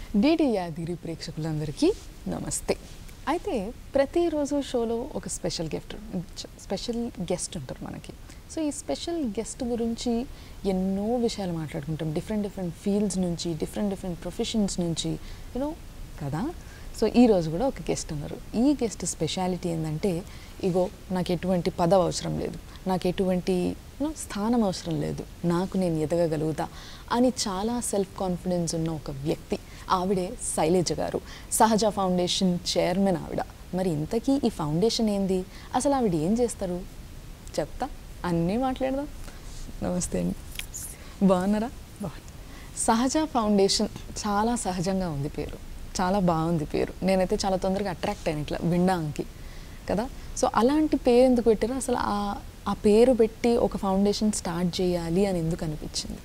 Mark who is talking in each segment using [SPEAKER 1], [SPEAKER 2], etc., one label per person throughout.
[SPEAKER 1] DD Yadagiri ప్రేక్షకులందరికీ నమస్తే. అయితే ప్రతిరోజు షోలో ఒక స్పెషల్ గెస్ట్ ఉంటారు మనకి. సో ఈ స్పెషల్ గెస్ట్ గురించి ఎన్నో విషయాలు మాట్లాడుకుంటాం, డిఫరెంట్ ఫీల్డ్స్ నుంచి, డిఫరెంట్ ప్రొఫెషన్స్ నుంచి, యూనో కదా. సో ఈరోజు కూడా ఒక గెస్ట్ ఉన్నారు. ఈ గెస్ట్ స్పెషాలిటీ ఏంటంటే, ఇగో నాకు ఎటువంటి పదవి అవసరం లేదు, నాకు ఎటువంటి స్థానం అవసరం లేదు, నాకు నేను ఎదగగలుగుతా అని చాలా సెల్ఫ్ కాన్ఫిడెన్స్ ఉన్న ఒక వ్యక్తి. ఆవిడే శైలజ గారు, సహజ ఫౌండేషన్ చైర్మన్ ఆవిడ. మరి ఇంతకీ ఈ ఫౌండేషన్ ఏంది, అసలు ఆవిడ ఏం చేస్తారు చెప్తా, అన్నీ మాట్లాడదాం. నమస్తే అండి, బాగున్నారా? సహజ ఫౌండేషన్ చాలా సహజంగా ఉంది పేరు, చాలా బాగుంది పేరు. నేనైతే చాలా తొందరగా అట్రాక్ట్ అయిన ఇట్లా వినడానికి కదా. సో అలాంటి పేరు ఎందుకు పెట్టారు, అసలు ఆ పేరు పెట్టి ఒక ఫౌండేషన్ స్టార్ట్ చేయాలి అని ఎందుకు అనిపించింది?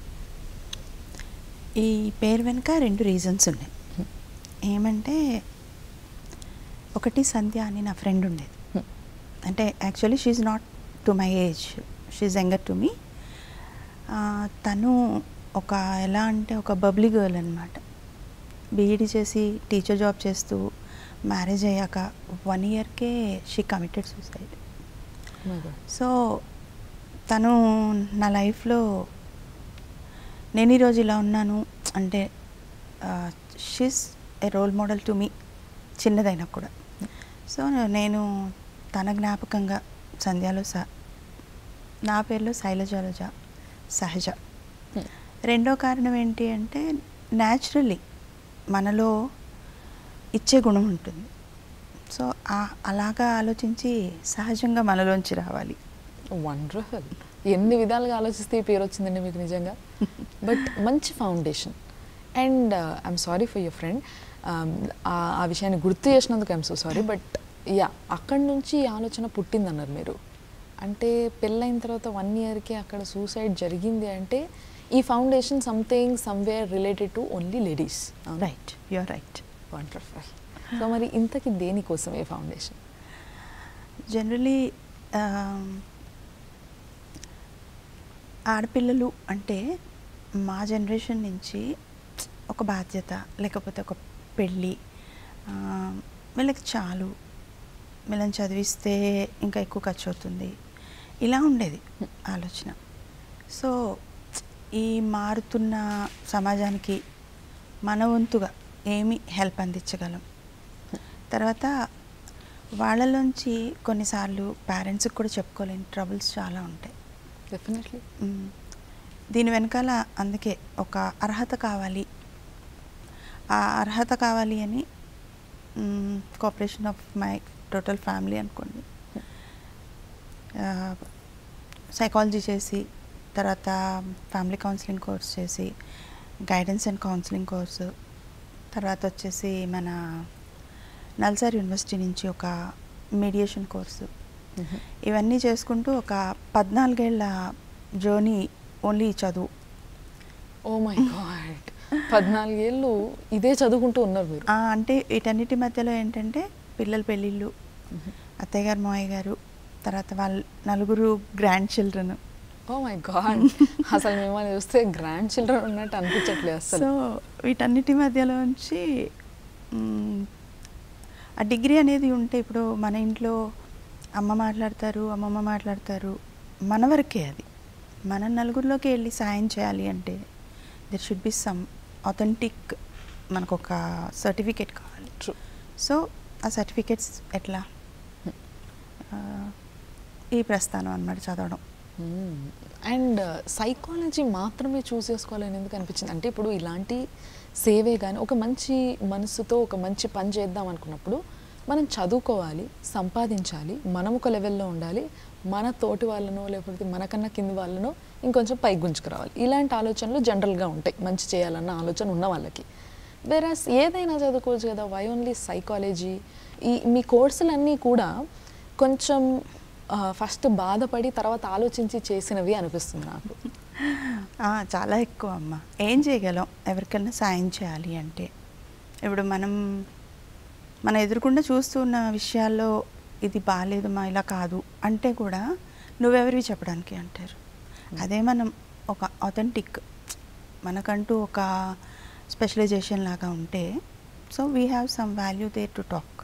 [SPEAKER 2] ఈ పేరు వెనుక 2 రీజన్స్ ఉన్నాయి. ఏమంటే, ఒకటి సంధ్య అని నా ఫ్రెండ్ ఉండేది. అంటే actually she's not to my age, she's younger to me. తను ఒక ఎలా అంటే ఒక బబ్లీ గర్ల్ అనమాట. బీఈడీ చేసి టీచర్ జాబ్ చేస్తూ మ్యారేజ్ అయ్యాక 1 ఇయర్కే షీ కమిటెడ్ సూసైడ్. సో తను నా లైఫ్లో నేను ఈరోజు ఇలా ఉన్నాను అంటే she's a role model to me, చిన్నదైనా కూడా. సో నేను తన జ్ఞాపకంగా సంధ్యాలో నా పేరులో శైలజ సహజ. రెండో కారణం ఏంటి అంటే, న్యాచురల్లీ మనలో ఇచ్చే గుణం ఉంటుంది. సో అలాగా ఆలోచించి సహజంగా మనలోంచి రావాలి.
[SPEAKER 1] వండర్ఫుల్. ఎన్ని విధాలుగా ఆలోచిస్తే ఈ పేరు వచ్చిందండి మీకు నిజంగా. బట్ మంచి foundation. And I'm sorry for your friend, ఆ విషయాన్ని గుర్తు చేసినందుకు I'm so sorry. But yeah, అక్కడి నుంచి ఈ ఆలోచన పుట్టిందన్నారు మీరు. అంటే పెళ్ళైన తర్వాత 1 ఇయర్కే అక్కడ సూసైడ్ జరిగింది అంటే, ఈ foundation something somewhere related to only ladies.
[SPEAKER 2] Right, you're right.
[SPEAKER 1] Wonderful. So మరి ఇంతకీ దేనికోసం ఈ ఫౌండేషన్?
[SPEAKER 2] జనరలీ ఆడపిల్లలు అంటే మా జనరేషన్ నుంచి ఒక బాధ్యత, లేకపోతే ఒక పెళ్ళి, వీళ్ళకి చాలు, వీళ్ళని చదివిస్తే ఇంకా ఎక్కువ ఖర్చు అవుతుంది, ఇలా ఉండేది ఆలోచన. సో ఈ మారుతున్న సమాజానికి మన వంతుగా ఏమి హెల్ప్ అందించగలం. తర్వాత వాళ్ళలోంచి కొన్నిసార్లు పేరెంట్స్కి కూడా చెప్పుకోలేని ట్రబుల్స్ చాలా ఉంటాయి.
[SPEAKER 1] డెఫినెట్లీ.
[SPEAKER 2] దీని వెనకాల అందుకే ఒక అర్హత కావాలి. ఆ అర్హత కావాలి అని cooperation of my total family అనుకోండి, సైకాలజీ చేసి, తర్వాత ఫ్యామిలీ కౌన్సిలింగ్ కోర్స్ చేసి, గైడెన్స్ అండ్ కౌన్సిలింగ్ కోర్సు, తర్వాత వచ్చేసి మన నల్సార్ యూనివర్సిటీ నుంచి ఒక మీడియేషన్ కోర్సు, ఇవన్నీ చేసుకుంటూ ఒక 14 ఏళ్ల జర్నీ ఓన్లీ చదువు.
[SPEAKER 1] ఓ మై గాడ్, 14 ఏళ్ళు ఇదే చదువుకుంటూ ఉన్నారు మీరు?
[SPEAKER 2] అంటే వీటన్నిటి మధ్యలో ఏంటంటే పిల్లల పెళ్ళిళ్ళు, అత్తయ్య గారు, మావయ్య గారు, తర్వాత వాళ్ళ 4 grandchildren.
[SPEAKER 1] Oh my god, అసలు మిమ్మల్ని చూస్తే గ్రాండ్ చిల్డ్రన్ ఉన్నట్టు అనిపించట్లేదు అసలు.
[SPEAKER 2] సో వీటన్నిటి మధ్యలో నుంచి ఆ డిగ్రీ అనేది ఉంటే, ఇప్పుడు మన ఇంట్లో అమ్మ మాట్లాడతారు, అమ్మమ్మ మాట్లాడతారు, మన వరకే అది. మన నలుగురిలోకి వెళ్ళి సాయం చేయాలి అంటే there should be some authentic, మనకు ఒక సర్టిఫికేట్ కావాలి. సో ఆ సర్టిఫికేట్స్ ఎట్లా, ఈ ప్రస్థానం అన్నమాట చదవడం.
[SPEAKER 1] అండ్ సైకాలజీ మాత్రమే చూస్ చేసుకోవాలని ఎందుకు అనిపించింది? అంటే ఇప్పుడు ఇలాంటి సేవే కానీ ఒక మంచి మనసుతో ఒక మంచి పని చేద్దాం అనుకున్నప్పుడు మనం చదువుకోవాలి, సంపాదించాలి, మనం ఒక లెవెల్లో ఉండాలి, మన తోటి వాళ్ళనో లేకపోతే మనకన్నా కింది వాళ్ళనో ఇంకొంచెం పైకి గుంజుకురావాలి. ఇలాంటి ఆలోచనలు జనరల్గా ఉంటాయి మంచి చేయాలన్న ఆలోచన ఉన్న వాళ్ళకి. వేరస్ ఏదైనా చదువుకోవచ్చు కదా, వై ఓన్లీ సైకాలజీ? మీ కోర్సులన్నీ కూడా కొంచెం ఫస్ట్ బాధపడి తర్వాత ఆలోచించి చేసినవి అనిపిస్తుంది నాకు.
[SPEAKER 2] చాలా ఎక్కువ అమ్మ. ఏం చేయగలం, ఎవరికైనా సాయం చేయాలి అంటే, ఇప్పుడు మన ఎదురుకుండా చూస్తున్న విషయాల్లో ఇది బాగాలేదు మా, ఇలా కాదు అంటే కూడా నువ్వెవరివి చెప్పడానికి అంటారు. అదే మనం ఒక ఆథెంటిక్, మనకంటూ ఒక స్పెషలైజేషన్ లాగా ఉంటే so we have some value there to talk.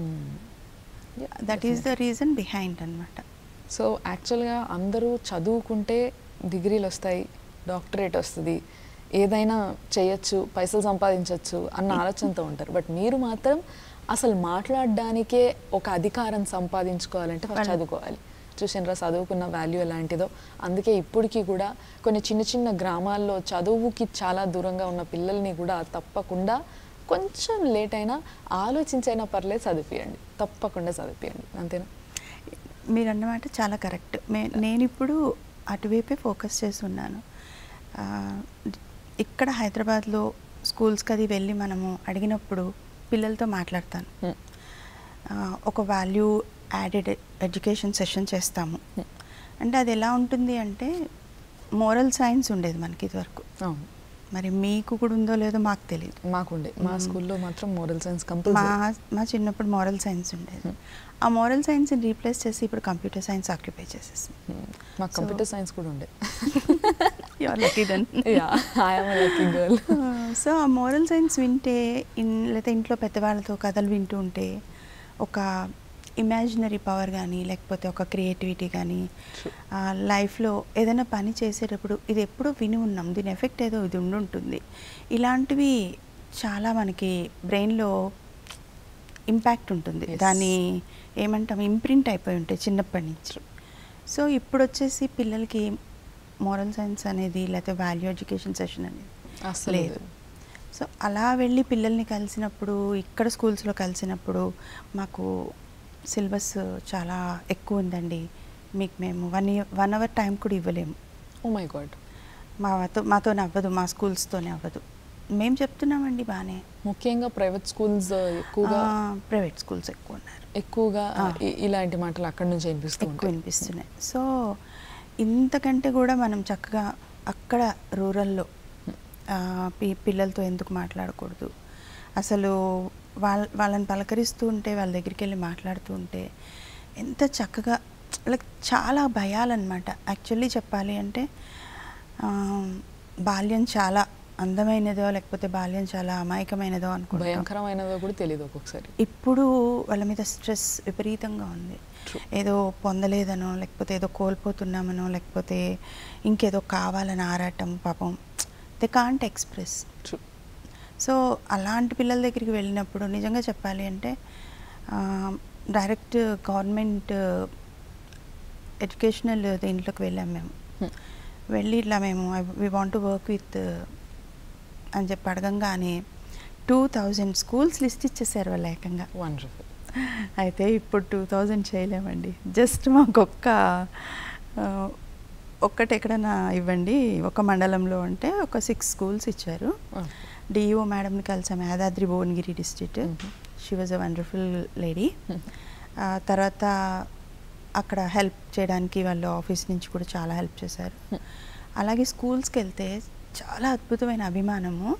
[SPEAKER 2] That is the reason behind అనమాట.
[SPEAKER 1] సో యాక్చువల్గా అందరూ చదువుకుంటే డిగ్రీలు వస్తాయి, డాక్టరేట్ వస్తుంది, ఏదైనా చేయొచ్చు, పైసలు సంపాదించవచ్చు అన్న ఆలోచనతో ఉంటారు. బట్ మీరు మాత్రం అసలు మాట్లాడడానికే ఒక అధికారం సంపాదించుకోవాలంటే ఫస్ట్ చదువుకోవాలి. చూసినరా చదువుకున్న వాల్యూ ఎలాంటిదో. అందుకే ఇప్పటికీ కూడా కొన్ని చిన్న చిన్న గ్రామాల్లో చదువుకి చాలా దూరంగా ఉన్న పిల్లల్ని కూడా తప్పకుండా కొంచెం లేట్ అయినా ఆలోచించైనా పర్లేదు చదివియండి, తప్పకుండా చదివియండి. అంతేనా?
[SPEAKER 2] మీరు అన్నమాట చాలా కరెక్ట్. నేను ఇప్పుడు అటువైపే ఫోకస్ చేసి ఉన్నాను. ఇక్కడ హైదరాబాద్లో స్కూల్స్కి అది వెళ్ళి మనము అడిగినప్పుడు పిల్లలతో మాట్లాడతాను. ఒక వాల్యూ యాడెడ్ ఎడ్యుకేషన్ సెషన్ చేస్తాము. అంటే అది ఎలా ఉంటుంది అంటే మోరల్ సైన్స్ ఉండేది మనకి ఇదివరకు. మరి మీకు కూడా ఉందో లేదో మాకు తెలియదు.
[SPEAKER 1] మాకుండే, మా స్కూల్లో మాత్రం మోరల్ సైన్స్ కంపల్సరీ.
[SPEAKER 2] మా చిన్నప్పుడు మోరల్ సైన్స్ ఉండేది. ఆ మోరల్ సైన్స్ని రీప్లేస్ చేసి ఇప్పుడు కంప్యూటర్ సైన్స్ ఆక్యుపై చేసేసి.
[SPEAKER 1] మాకు కంప్యూటర్ సైన్స్ కూడా ఉండే.
[SPEAKER 2] సో ఆ మోరల్ సైన్స్ వింటే లేకపోతే ఇంట్లో పెద్దవాళ్ళతో కథలు వింటూ ఉంటే ఒక ఇమాజినరీ పవర్ కానీ లేకపోతే ఒక క్రియేటివిటీ కానీ లైఫ్లో ఏదైనా పని చేసేటప్పుడు ఇది ఎప్పుడో విని ఉన్నాం, దీని ఎఫెక్ట్ ఏదో ఇది ఉండుంటుంది, ఇలాంటివి చాలా మనకి బ్రెయిన్లో ఇంపాక్ట్ ఉంటుంది. దాన్ని ఏమంటాం ఇంప్రింట్ అయిపోయి ఉంటాయి చిన్నప్పటి నుంచి. సో ఇప్పుడు వచ్చేసి పిల్లలకి మోరల్ సైన్స్ అనేది లేకపోతే వాల్యూ ఎడ్యుకేషన్ సెషన్ అనేది లేదు. సో అలా వెళ్ళి పిల్లల్ని కలిసినప్పుడు ఇక్కడ స్కూల్స్లో కలిసినప్పుడు మాకు సిలబస్ చాలా ఎక్కువ ఉందండి, మీకు మేము 1 hour టైం కూడా ఇవ్వలేము.
[SPEAKER 1] Oh my god.
[SPEAKER 2] మాతో అవ్వదు, మా స్కూల్స్తోనే అవ్వదు. మేము చెప్తున్నామండి బాగానే.
[SPEAKER 1] ముఖ్యంగా ప్రైవేట్ స్కూల్స్ ఎక్కువగా,
[SPEAKER 2] ప్రైవేట్ స్కూల్స్ ఎక్కువ ఉన్నారు, ఎక్కువగా
[SPEAKER 1] ఇలాంటి మాటలు అక్కడి నుంచి
[SPEAKER 2] వినిపిస్తున్నాయి. సో ఇంతకంటే కూడా మనం చక్కగా అక్కడ రూరల్లో పిల్లలతో ఎందుకు మాట్లాడకూడదు, అసలు వాళ్ళని పలకరిస్తూ ఉంటే వాళ్ళ దగ్గరికి వెళ్ళి మాట్లాడుతూ ఉంటే ఎంత చక్కగా, లైక్ చాలా భయాలన్నమాట. యాక్చువల్లీ చెప్పాలి అంటే బాల్యం చాలా అందమైనదో లేకపోతే బాల్యం చాలా అమాయకమైనదో అనుకుంటా,
[SPEAKER 1] భయంకరమైనదో కూడా తెలియదు ఒక్కొక్కసారి.
[SPEAKER 2] ఇప్పుడు వాళ్ళ మీద స్ట్రెస్ విపరీతంగా ఉంది. ఏదో పొందలేదనో లేకపోతే ఏదో కోల్పోతున్నామనో లేకపోతే ఇంకేదో కావాలని ఆరాటం, పాపం దే కాంట్ ఎక్స్ప్రెస్. సో అలాంటి పిల్లల దగ్గరికి వెళ్ళినప్పుడు నిజంగా చెప్పాలి అంటే డైరెక్ట్ గవర్నమెంట్ ఎడ్యుకేషనల్ దీంట్లోకి వెళ్ళాము మేము. వెళ్ళి ఇట్లా మేము we want to work with అని చెప్పి అడగంగానే 2000 స్కూల్స్ లిస్ట్ ఇచ్చేసారు వాళ్ళు ఏకంగా.
[SPEAKER 1] వండర్ఫుల్.
[SPEAKER 2] అయితే ఇప్పుడు 2000 చేయలేమండి, జస్ట్ మాకు ఒక్కటి ఎక్కడైనా ఇవ్వండి, ఒక మండలంలో అంటే ఒక 6 స్కూల్స్ ఇచ్చారు. డిఈఓ మేడంని కలిసాము, Yadadri Bhuvanagiri district. She was a wonderful lady. తర్వాత అక్కడ హెల్ప్ చేయడానికి వాళ్ళు ఆఫీస్ నుంచి కూడా చాలా హెల్ప్ చేశారు. అలాగే స్కూల్స్కి వెళ్తే చాలా అద్భుతమైన అభిమానము.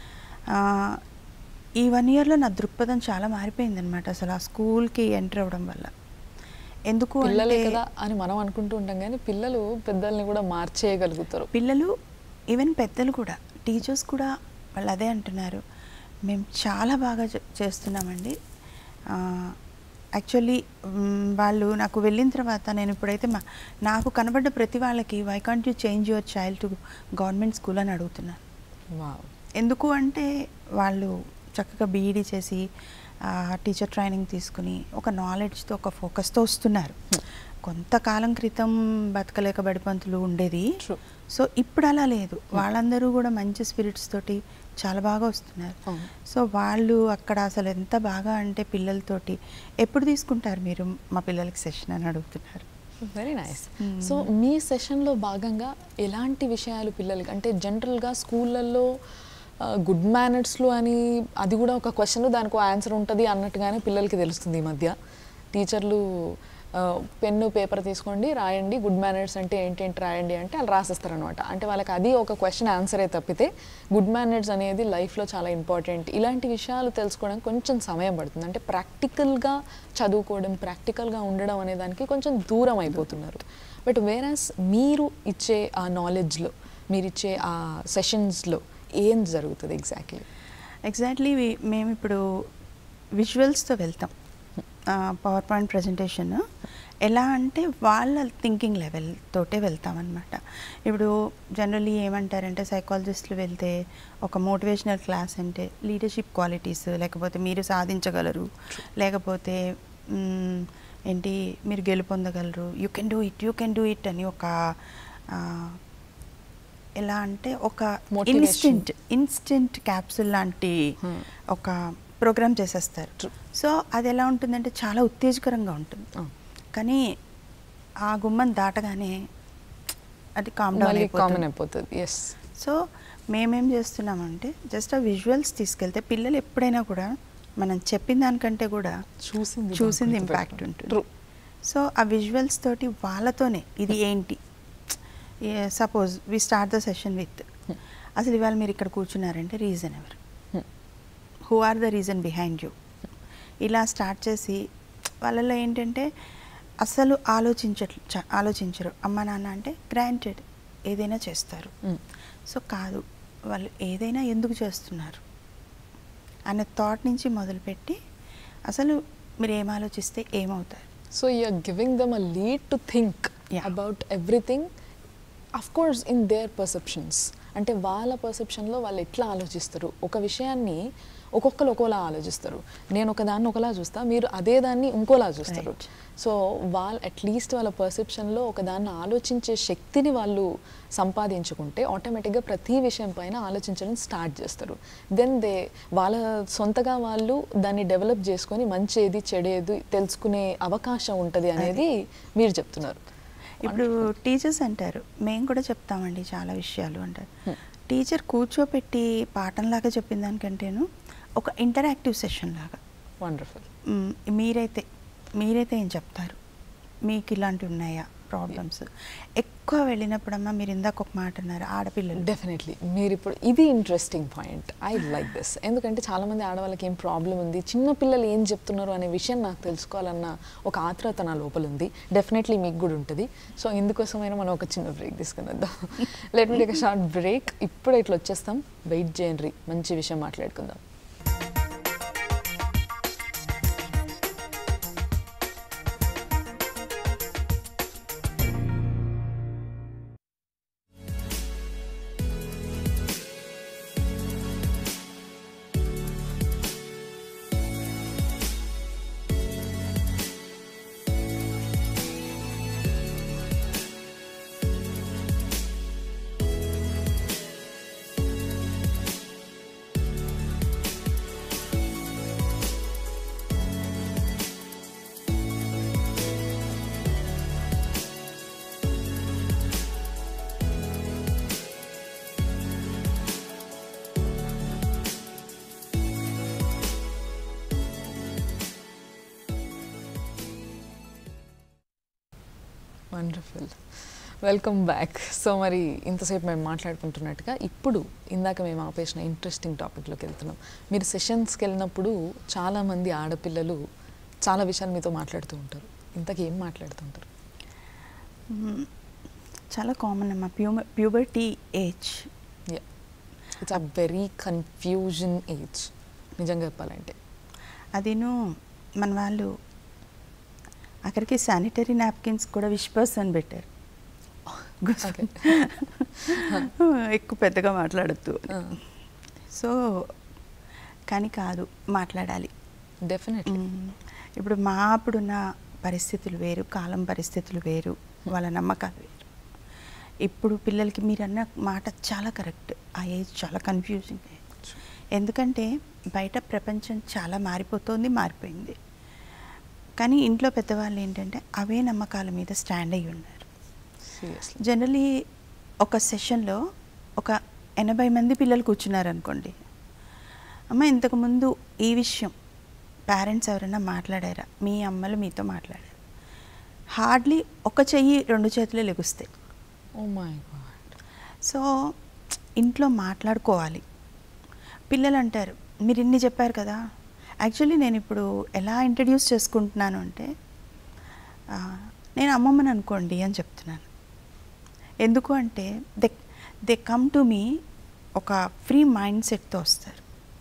[SPEAKER 2] ఈ 1 yearలో నా దృక్పథం చాలా మారిపోయింది అనమాట అసలు ఆ స్కూల్కి ఎంటర్ అవ్వడం వల్ల. ఎందుకు
[SPEAKER 1] పిల్లలే కదా అని మనం అనుకుంటూ ఉంటాం, కానీ పిల్లలు పెద్దల్ని కూడా మార్చేయగలుగుతారు.
[SPEAKER 2] పిల్లలు ఈవెన్ పెద్దలు కూడా, టీచర్స్ కూడా వాళ్ళు అదే అంటున్నారు, మేము చాలా బాగా చేస్తున్నామండి. యాక్చువల్లీ వాళ్ళు నాకు వెళ్ళిన తర్వాత నేను ఇప్పుడైతే నాకు కనబడ్డ ప్రతి వాళ్ళకి why can't you change your child to government school అని అడుగుతున్నాను. ఎందుకు అంటే వాళ్ళు చక్కగా బీఈడీ చేసి టీచర్ ట్రైనింగ్ తీసుకుని ఒక నాలెడ్జ్తో ఒక ఫోకస్తో వస్తున్నారు. కొంతకాలం క్రితం బతకలేక బడిపంతులు ఉండేది. సో ఇప్పుడు అలా లేదు, వాళ్ళందరూ కూడా మంచి స్పిరిట్స్ తోటి చాలా బాగా వస్తున్నారు. సో వాళ్ళు అక్కడ అసలు ఎంత బాగా అంటే పిల్లలతోటి ఎప్పుడు తీసుకుంటారు మీరు మా పిల్లలకి సెషన్ అని అడుగుతున్నారు.
[SPEAKER 1] Very nice. సో మీ సెషన్లో భాగంగా ఎలాంటి విషయాలు పిల్లలకి, అంటే జనరల్గా స్కూళ్ళల్లో గుడ్ మేనర్స్లో అని అది కూడా ఒక క్వశ్చన్ దానికి ఆన్సర్ ఉంటుంది అన్నట్టుగానే పిల్లలకి తెలుస్తుంది. ఈ మధ్య టీచర్లు పెన్ను పేపర్ తీసుకోండి రాయండి, గుడ్ మేనర్స్ అంటే ఏంటేంటి రాయండి అంటే వాళ్ళు రాసేస్తారనమాట. అంటే వాళ్ళకి అది ఒక క్వశ్చన్ ఆన్సరే తప్పితే గుడ్ మేనర్స్ అనేది లైఫ్లో చాలా ఇంపార్టెంట్. ఇలాంటి విషయాలు తెలుసుకోవడానికి కొంచెం సమయం పడుతుంది. అంటే ప్రాక్టికల్గా చదువుకోవడం, ప్రాక్టికల్గా ఉండడం అనే దానికి కొంచెం దూరం అయిపోతున్నారు. బట్ వేరాస్ మీరు ఇచ్చే ఆ నాలెడ్జ్లో, మీరు ఇచ్చే ఆ సెషన్స్లో ఏం జరుగుతుంది
[SPEAKER 2] ఎగ్జాక్ట్లీ మేము ఇప్పుడు విజువల్స్తో వెళ్తాం. పవర్ పాయింట్ ప్రజెంటేషన్ ఎలా అంటే వాళ్ళ థింకింగ్ లెవెల్ తోటే వెళ్తామన్నమాట. ఇప్పుడు జనరల్లీ ఏమంటారంటే సైకాలజిస్టులు వెళ్తే ఒక మోటివేషనల్ క్లాస్ అంటే లీడర్షిప్ క్వాలిటీస్, లేకపోతే మీరు సాధించగలరు, లేకపోతే ఏంటి మీరు గెలుపొందగలరు, యూ కెన్ డూ ఇట్ అని ఒక ఎలా అంటే ఒక ఇన్స్టెంట్ క్యాప్సూల్ లాంటి ఒక ప్రోగ్రామ్ చేసేస్తారు. సో అది ఎలా ఉంటుందంటే చాలా ఉత్తేజకరంగా ఉంటుంది. కానీ ఆ గుమ్మం దాటగానే అది కామన్ అయిపోతుంది. సో మేమేం చేస్తున్నామంటే జస్ట్ ఆ విజువల్స్ తీసుకెళ్తే పిల్లలు ఎప్పుడైనా కూడా మనం చెప్పిన దానికంటే కూడా చూసింది ఇంపాక్ట్ ఉంటుంది. సో ఆ విజువల్స్ తోటి వాళ్ళతోనే ఇది ఏంటి, suppose we start the session with అసలు ఇవాళ మీరు ఇక్కడ కూర్చున్నారంటే రీజన్ ఎవరు, who are the reason behind you, ఇలా స్టార్ట్ చేసి వాళ్ళలో ఏంటంటే అసలు ఆలోచించరు. అమ్మ నాన్న అంటే గ్రాంటెడ్ ఏదైనా చేస్తారు. సో కాదు, వాళ్ళు ఏదైనా ఎందుకు చేస్తున్నారు అనే థాట్ నుంచి మొదలుపెట్టి అసలు మీరు ఏం ఆలోచిస్తే ఏమవుతారు.
[SPEAKER 1] So you're giving them a lead to think about everything, of course in their perceptions. అంటే వాళ్ళ పర్సెప్షన్లో వాళ్ళు ఎట్లా ఆలోచిస్తారు, ఒక విషయాన్ని ఒక్కొక్కరు ఒక్కోలా ఆలోచిస్తారు. నేను ఒకదాన్ని ఒకలా చూస్తా, మీరు అదే దాన్ని ఇంకోలా చూస్తారు. సో వాళ్ళు అట్లీస్ట్ వాళ్ళ పర్సెప్షన్లో ఒకదాన్ని ఆలోచించే శక్తిని వాళ్ళు సంపాదించుకుంటే ఆటోమేటిక్గా ప్రతి విషయం పైన ఆలోచించడం స్టార్ట్ చేస్తారు. దెన్ వాళ్ళ సొంతగా వాళ్ళు దాన్ని డెవలప్ చేసుకొని మంచేది చెడేది తెలుసుకునే అవకాశం ఉంటుంది అనేది మీరు చెప్తున్నారు.
[SPEAKER 2] ఇప్పుడు టీచర్స్ అంటారు, మేము కూడా చెప్తామండి చాలా విషయాలు అంటారు. టీచర్ కూర్చోపెట్టి పాఠంలాగా చెప్పిన దానికంటేను ఒక ఇంటరాక్టివ్ సెషన్ లాగా.
[SPEAKER 1] వండర్ఫుల్.
[SPEAKER 2] మీరైతే ఏం చెప్తారు, మీకు ఇలాంటివి ఉన్నాయా ప్రాబ్లమ్స్? ఎక్కువ వెళ్ళినప్పుడమ్మా మీరు ఇందాక ఒక మాట అన్నారు ఆడపిల్లలు.
[SPEAKER 1] డెఫినెట్లీ మీరు ఇప్పుడు ఇది interesting point, I like this. ఎందుకంటే చాలామంది ఆడవాళ్ళకి ఏం ప్రాబ్లం ఉంది, చిన్న పిల్లలు ఏం చెప్తున్నారు అనే విషయం నాకు తెలుసుకోవాలన్న ఒక ఆత్రత నా లోపల ఉంది. డెఫినెట్లీ మీకు కూడా ఉంటుంది. సో ఇందుకోసమైనా మనం ఒక చిన్న బ్రేక్ తీసుకునేద్దాం. Let me take a short break. ఇప్పుడు ఇట్లా వచ్చేస్తాం, వెయిట్ చేయండి, మంచి విషయం మాట్లాడుకుందాం. Wonderful, welcome back. సో మరి ఇంతసేపు మేము మాట్లాడుకుంటున్నట్టుగా ఇప్పుడు ఇందాక మేము ఆపేసిన ఇంట్రెస్టింగ్ టాపిక్లోకి వెళ్తున్నాం. మీరు సెషన్స్కి వెళ్ళినప్పుడు చాలామంది ఆడపిల్లలు చాలా విషయాలు మీతో మాట్లాడుతూ ఉంటారు. ఇంతకీ ఏం మాట్లాడుతుంటారు?
[SPEAKER 2] చాలా కామన్ అమ్మా, puberty age.
[SPEAKER 1] It's a very confusion age నిజంగా చెప్పాలంటే.
[SPEAKER 2] అదేను మన వాళ్ళు అక్కడికి శానిటరీ నాప్కిన్స్ కూడా విష్పర్స్ అని పెట్టారు. ఎక్కువ పెద్దగా మాట్లాడద్దు. సో కానీ కాదు, మాట్లాడాలి
[SPEAKER 1] డెఫినెట్లీ.
[SPEAKER 2] ఇప్పుడు మా అప్పుడున్న పరిస్థితులు వేరు, కాలం పరిస్థితులు వేరు, వాళ్ళ నమ్మకాలు వేరు. ఇప్పుడు పిల్లలకి మీరు అన్న మాట చాలా కరెక్ట్, ఆ ఏజ్ చాలా కన్ఫ్యూజింగ్ ఏజ్. ఎందుకంటే బయట ప్రపంచం చాలా మారిపోయింది. కానీ ఇంట్లో పెద్దవాళ్ళు ఏంటంటే అవే నమ్మకాల మీద స్టాండ్ అయ్యి ఉన్నారు. జనరలీ ఒక సెషన్లో ఒక 80 మంది పిల్లలు కూర్చున్నారు అనుకోండి, అమ్మ ఇంతకుముందు ఈ విషయం పేరెంట్స్ ఎవరైనా మాట్లాడారా, మీ అమ్మలు మీతో మాట్లాడారు? హార్డ్లీ ఒక చెయ్యి 2 చేతులు లెగుస్తాయి.
[SPEAKER 1] Oh my god.
[SPEAKER 2] సో ఇంట్లో మాట్లాడుకోవాలి. పిల్లలు అంటారు మీరు ఇన్ని చెప్పారు కదా. యాక్చువల్లీ నేను ఇప్పుడు ఎలా ఇంట్రడ్యూస్ చేసుకుంటున్నాను అంటే నేను అమ్మమ్మని అనుకోండి అని చెప్తున్నాను. ఎందుకు అంటే దే కమ్ టు మీ ఒక ఫ్రీ మైండ్ సెట్తో వస్తారు.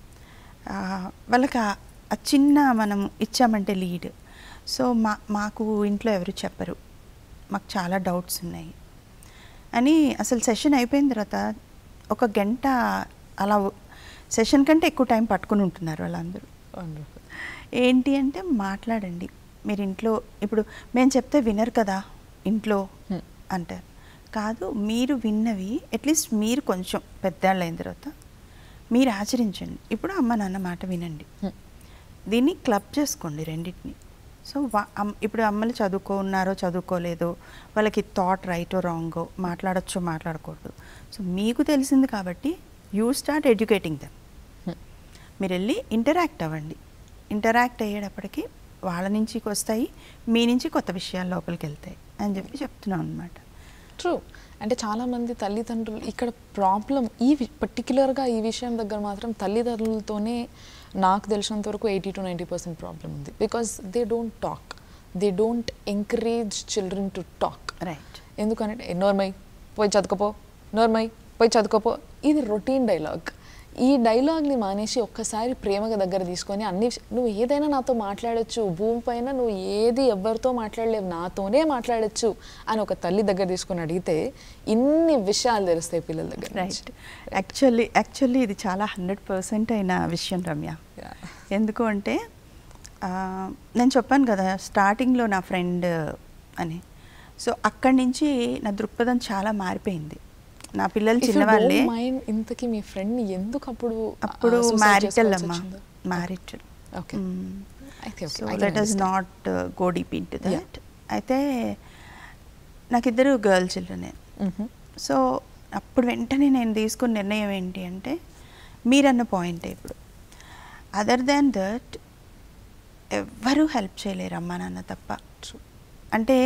[SPEAKER 2] వాళ్ళకి ఆ చిన్న మనం ఇచ్చామంటే లీడ్, సో మాకు ఇంట్లో ఎవరు చెప్పరు, మాకు చాలా డౌట్స్ ఉన్నాయి అని అసలు సెషన్ అయిపోయిన తర్వాత ఒక గంట అలా సెషన్ కంటే ఎక్కువ టైం పట్టుకుని ఉంటున్నారు వాళ్ళందరూ. ఏంటి అంటే మాట్లాడండి మీరు ఇంట్లో, ఇప్పుడు మేము చెప్తే వినరు కదా ఇంట్లో అంటారు. కాదు, మీరు విన్నవి అట్లీస్ట్ మీరు కొంచెం పెద్దవాళ్ళు అయిన తర్వాత మీరు ఆచరించండి. ఇప్పుడు అమ్మ నాన్న మాట వినండి, దీన్ని క్లబ్ చేసుకోండి రెండింటిని. సో ఇప్పుడు అమ్మలు చదువుకున్నారో చదువుకోలేదో, వాళ్ళకి థాట్ రైటో రాంగో, మాట్లాడచ్చో మాట్లాడకూడదు, సో మీకు తెలిసింది కాబట్టి యూ స్టార్ట్ ఎడ్యుకేటింగ్ దెమ్. మీరు వెళ్ళి ఇంటరాక్ట్ అవ్వండి. ఇంటరాక్ట్ అయ్యేటప్పటికి వాళ్ళ నుంచి వస్తాయి, మీ నుంచి కొత్త విషయాలు లోపలికి వెళ్తాయి అని చెప్పి చెప్తున్నాం అనమాట.
[SPEAKER 1] ట్రూ. అంటే చాలామంది తల్లిదండ్రులు ఇక్కడ ప్రాబ్లం పర్టిక్యులర్గా ఈ విషయం దగ్గర మాత్రం తల్లిదండ్రులతోనే నాకు తెలిసినంత వరకు 80 to 90% ప్రాబ్లం ఉంది. Because they don't talk, they don't encourage children to talk.
[SPEAKER 2] Right.
[SPEAKER 1] ఎందుకంటే నోర్మై పోయి చదువుకోపో, నోర్మై పోయి చదువుకోపో, ఇది రొటీన్ డైలాగ్. ఈ డైలాగ్ని మానేసి ఒక్కసారి ప్రేమగా దగ్గర తీసుకొని నువ్వు ఏదైనా నాతో మాట్లాడచ్చు, భూమి పైన నువ్వు ఏది ఎవరితో మాట్లాడలేవు, నాతోనే మాట్లాడచ్చు అని ఒక తల్లి దగ్గర తీసుకొని అడిగితే ఇన్ని విషయాలు తెలుస్తాయి పిల్లల దగ్గర.
[SPEAKER 2] రైట్. యాక్చువల్లీ ఇది చాలా 100% అయిన విషయం రమ్య. ఎందుకు అంటే నేను చెప్పాను కదా స్టార్టింగ్లో నా ఫ్రెండ్ అని, సో అక్కడి నుంచి నా దృక్పథం చాలా మారిపోయింది. నా పిల్లలు చిన్నవాళ్ళే.
[SPEAKER 1] ఇంతకీ మీ ఫ్రెండ్ ఎందుకు
[SPEAKER 2] అప్పుడు మ్యారిటల్ అమ్మా, marital. So let us not go deep into that. అయితే నాకు ఇద్దరు గర్ల్ చిల్డ్రనే. సో అప్పుడు వెంటనే నేను తీసుకున్న నిర్ణయం ఏంటి అంటే మీరన్న పాయింటే, ఇప్పుడు అదర్ దాన్ దట్ ఎవ్వరూ హెల్ప్ చేయలేరు అమ్మా నాన్న తప్ప. అంటే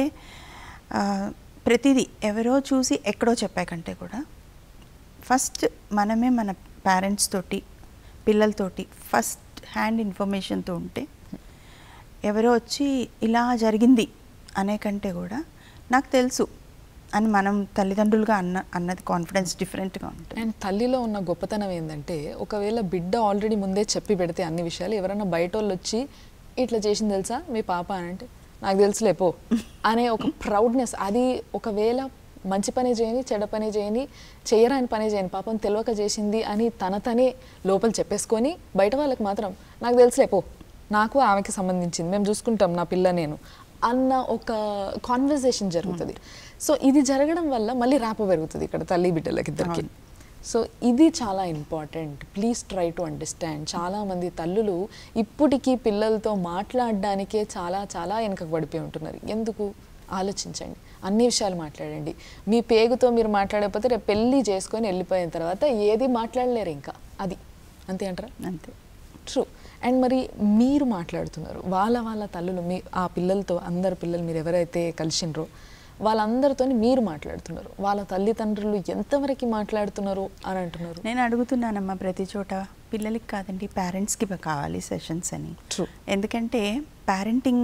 [SPEAKER 2] ప్రతిదీ ఎవరో చూసి ఎక్కడో చెప్పాకంటే కూడా ఫస్ట్ మనమే మన పేరెంట్స్ తోటి పిల్లలతోటి ఫస్ట్ హ్యాండ్ ఇన్ఫర్మేషన్తో ఉంటే, ఎవరో వచ్చి ఇలా జరిగింది అనే కంటే కూడా నాకు తెలుసు అని మనం తల్లిదండ్రులుగా అన్నది కాన్ఫిడెన్స్ డిఫరెంట్గా ఉంటుంది.
[SPEAKER 1] అండ్ తల్లిలో ఉన్న గొప్పతనం ఏంటంటే ఒకవేళ బిడ్డ ఆల్రెడీ ముందే చెప్పి పెడితే అన్ని విషయాలు, ఎవరైనా బయట వాళ్ళు వచ్చి ఇట్లా చేసింది తెలుసా మీ పాప అని అంటే నాకు తెలుసులే పో అనే ఒక ప్రౌడ్నెస్, అది ఒకవేళ మంచి పని చేయని చెడ్డ పని చేయని చేయరాని పని చేయని పాపం తెలియక చేసింది అని తనే లోపల చెప్పేసుకొని బయట వాళ్ళకి మాత్రం నాకు తెలుసులే పో, నాకు ఆమెకి సంబంధించింది, మేము చూసుకుంటాం నా పిల్ల నేను అన్న ఒక కాన్వర్జేషన్ జరుగుతుంది. సో ఇది జరగడం వల్ల మళ్ళీ ర్యాపో పెరుగుతుంది ఇక్కడ తల్లి బిడ్డలకి ఇద్దరికి. సో ఇది చాలా important. Please try to understand. చాలామంది తల్లులు ఇప్పటికీ పిల్లలతో మాట్లాడడానికే చాలా చాలా వెనకకు పడిపోయి ఉంటున్నారు. ఎందుకు ఆలోచించండి, అన్ని విషయాలు మాట్లాడండి. మీ పేగుతో మీరు మాట్లాడకపోతే రేపు పెళ్ళి చేసుకొని వెళ్ళిపోయిన తర్వాత ఏది మాట్లాడలేరు ఇంకా, అది అంతే అంటారా?
[SPEAKER 2] అంతే.
[SPEAKER 1] ట్రూ. అండ్ మరి మీరు మాట్లాడుతున్నారు వాళ్ళ తల్లులు, మీ ఆ పిల్లలతో, అందరు పిల్లలు మీరు ఎవరైతే కలిసినరో వాళ్ళందరితో మీరు మాట్లాడుతున్నారు, వాళ్ళ తల్లిదండ్రులు ఎంతవరకు మాట్లాడుతున్నారు అని అంటున్నారు?
[SPEAKER 2] నేను అడుగుతున్నానమ్మా ప్రతి చోట, పిల్లలకి కాదండి పేరెంట్స్కి కావాలి సెషన్స్ అని.
[SPEAKER 1] ట్రూ.
[SPEAKER 2] ఎందుకంటే పేరెంటింగ్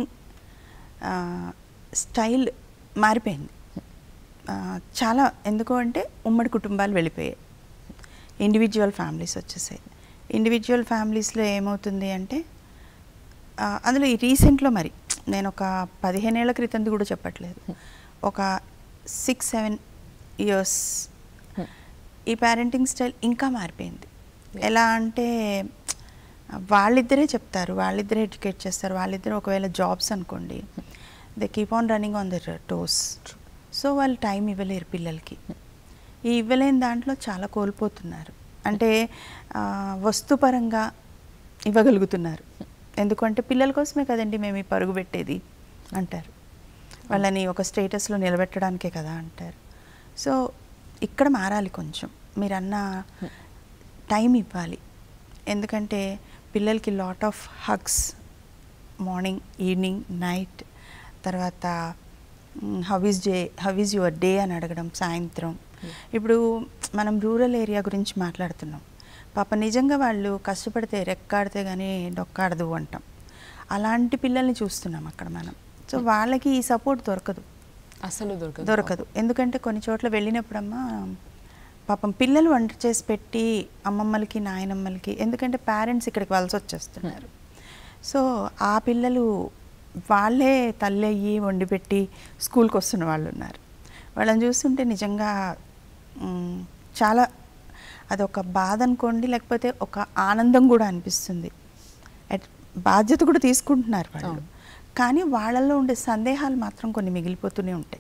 [SPEAKER 2] స్టైల్ మారిపోయింది చాలా. ఎందుకు అంటే ఉమ్మడి కుటుంబాలు వెళ్ళిపోయాయి, ఇండివిజువల్ ఫ్యామిలీస్ వచ్చేసాయి. ఇండివిజువల్ ఫ్యామిలీస్లో ఏమవుతుంది అంటే అందులో ఈ రీసెంట్లో మరి నేను ఒక 15 ఏళ్ల క్రితంది కూడా చెప్పట్లేదు, ఒక 6-7 years ఈ పేరెంటింగ్ స్టైల్ ఇంకా మారిపోయింది. ఎలా అంటే వాళ్ళిద్దరే చెప్తారు, వాళ్ళిద్దరే ఎడ్యుకేట్ చేస్తారు, వాళ్ళిద్దరే ఒకవేళ జాబ్స్ అనుకోండి, they keep on running on their toes. So వాళ్ళు టైం ఇవ్వలేరు పిల్లలకి. ఈ ఇవ్వలేని దాంట్లో చాలా కోల్పోతున్నారు. అంటే వస్తుపరంగా ఇవ్వగలుగుతున్నారు, ఎందుకంటే పిల్లల కోసమే కదండి మేము ఈ పరుగు పెట్టేది అంటారు, వాళ్ళని ఒక స్టేటస్లో నిలబెట్టడానికే కదా అంటారు. సో ఇక్కడ మారాలి కొంచెం, మీరన్న టైం ఇవ్వాలి. ఎందుకంటే పిల్లలకి lot of hugs morning, evening, night, తర్వాత హౌ ఈజ్ యువర్ డే అని అడగడం సాయంత్రం. ఇప్పుడు మనం రూరల్ ఏరియా గురించి మాట్లాడుతున్నాం, పాప నిజంగా వాళ్ళు కష్టపడితే రెక్కాడితే కానీ డొక్కాడదు అంటాం, అలాంటి పిల్లల్ని చూస్తున్నాం అక్కడ మనం. సో వాళ్ళకి ఈ సపోర్ట్ దొరకదు,
[SPEAKER 1] అసలు దొరకదు.
[SPEAKER 2] ఎందుకంటే కొన్ని చోట్ల వెళ్ళినప్పుడమ్మా పాపం పిల్లలు వంట చేసి పెట్టి అమ్మమ్మలకి నాయనమ్మలకి, ఎందుకంటే పేరెంట్స్ ఇక్కడికి వలస వచ్చేస్తున్నారు. సో ఆ పిల్లలు వాళ్ళే తల్లి అయ్యి వండి పెట్టి స్కూల్కి వస్తున్న వాళ్ళు ఉన్నారు. వాళ్ళని చూస్తుంటే నిజంగా చాలా అదొక బాధ అనుకోండి, లేకపోతే ఒక ఆనందం కూడా అనిపిస్తుంది. బాధ్యత కూడా తీసుకుంటున్నారు వాళ్ళు, కానీ వాళ్ళల్లో ఉండే సందేహాలు మాత్రం కొన్ని మిగిలిపోతూనే ఉంటాయి.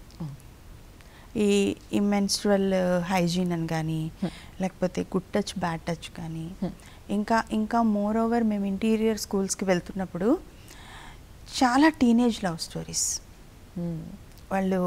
[SPEAKER 2] ఈ మెన్స్ట్రువల్ హైజీన్ అని కానీ, లేకపోతే గుడ్ టచ్ బ్యాడ్ టచ్ కానీ, ఇంకా మోర్ ఓవర్ మేము ఇంటీరియర్ స్కూల్స్కి వెళ్తున్నప్పుడు చాలా టీనేజ్ లవ్ స్టోరీస్. వాళ్ళు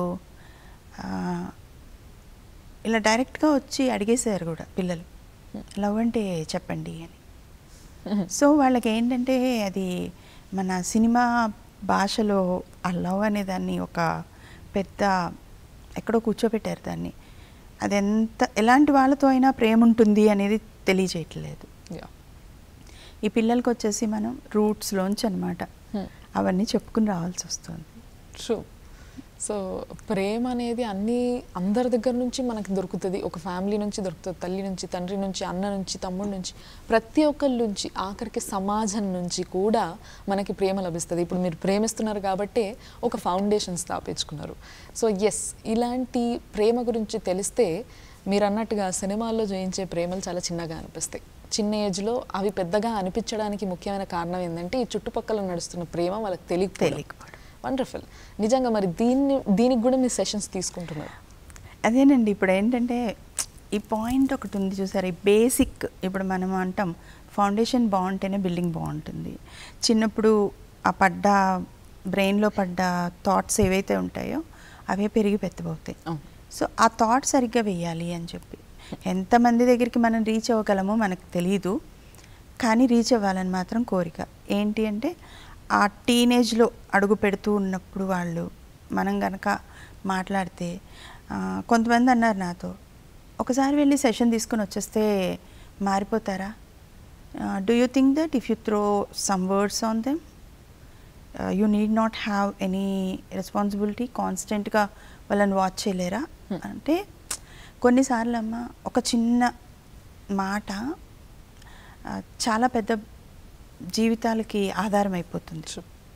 [SPEAKER 2] ఇలా డైరెక్ట్గా వచ్చి అడిగేశారు కూడా పిల్లలు, లవ్ అంటే చెప్పండి అని. సో వాళ్ళకి ఏంటంటే అది మన సినిమా భాషలో ఆ లవ్ అనే దాన్ని ఒక పెద్ద ఎక్కడో కూర్చోబెట్టారు దాన్ని. అది ఎలాంటి వాళ్ళతో అయినా ప్రేమ ఉంటుంది అనేది తెలియజేయట్లేదు. ఈ పిల్లలకి వచ్చేసి మనం రూట్స్లోంచి అనమాట అవన్నీ చెప్పుకుని రావాల్సి వస్తుంది.
[SPEAKER 1] ట్రూ. సో ప్రేమ అనేది అందరి దగ్గర నుంచి మనకు దొరుకుతుంది. ఒక ఫ్యామిలీ నుంచి దొరుకుతుంది, తల్లి నుంచి, తండ్రి నుంచి, అన్న నుంచి, తమ్ముడి నుంచి, ప్రతి ఒక్కరి నుంచి, ఆఖరికి సమాజం నుంచి కూడా మనకి ప్రేమ లభిస్తుంది. ఇప్పుడు మీరు ప్రేమిస్తున్నారు కాబట్టే ఒక ఫౌండేషన్ స్థాపించుకున్నారు. సో ఎస్, ఇలాంటి ప్రేమ గురించి తెలిస్తే మీరు అన్నట్టుగా సినిమాల్లో జయించే ప్రేమలు చాలా చిన్నగా అనిపిస్తాయి. చిన్న ఏజ్లో అవి పెద్దగా అనిపించడానికి ముఖ్యమైన కారణం ఏంటంటే ఈ చుట్టుపక్కల నడుస్తున్న ప్రేమ వాళ్ళకి తెలియకపోవడం. వండర్ఫుల్. నిజంగా మరి దీనికి కూడా మీరు సెషన్స్ తీసుకుంటున్నారు?
[SPEAKER 2] అదేనండి, ఇప్పుడు ఏంటంటే ఈ పాయింట్ ఒకటి ఉంది చూసారు, ఈ బేసిక్. ఇప్పుడు మనం అంటాం ఫౌండేషన్ బాగుంటేనే బిల్డింగ్ బాగుంటుంది. చిన్నప్పుడు ఆ బ్రెయిన్లో పడ్డ థాట్స్ ఏవైతే ఉంటాయో అవే పెరిగి పెద్దబవుతాయి. సో ఆ థాట్ సరిగ్గా వేయాలి అని చెప్పి ఎంతమంది దగ్గరికి మనం రీచ్ అవ్వగలమో మనకు తెలియదు, కానీ రీచ్ అవ్వాలని మాత్రం కోరిక. ఏంటి అంటే ఆ టీనేజ్లో అడుగు పెడుతూ ఉన్నప్పుడు మనం కనుక మాట్లాడితే, కొంతమంది అన్నారు నాతో, ఒకసారి వెళ్ళి సెషన్ తీసుకొని వచ్చేస్తే మారిపోతారా? Do you think that if you throw some words on them you need not have any responsibility, కాన్స్టెంట్గా వాళ్ళని వాచ్ చేయలేరా అంటే, కొన్నిసార్లు అమ్మ ఒక చిన్న మాట చాలా పెద్ద జీవితాలకి ఆధారం అయిపోతుంది.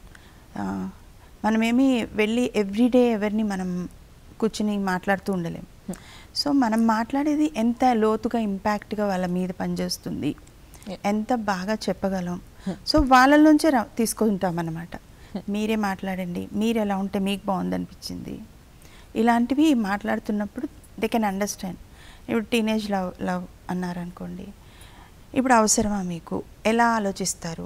[SPEAKER 2] మనమేమి వెళ్ళి ఎవ్రీడే ఎవరిని మనం కూర్చుని మాట్లాడుతూ ఉండలేం. సో మనం మాట్లాడేది ఎంత లోతుగా ఇంపాక్ట్గా వాళ్ళ మీద పనిచేస్తుంది, ఎంత బాగా చెప్పగలం. సో వాళ్ళ నుంచే తీసుకుంటాం అన్నమాట. మీరే మాట్లాడండి, మీరు ఎలా ఉంటే మీకు బాగుందనిపించింది, ఇలాంటివి మాట్లాడుతున్నప్పుడు దే కెన్ అండర్స్టాండ్. ఇప్పుడు టీనేజ్ లవ్ అన్నారనుకోండి, ఇప్పుడు అవసరమా మీకు, ఎలా ఆలోచిస్తారు,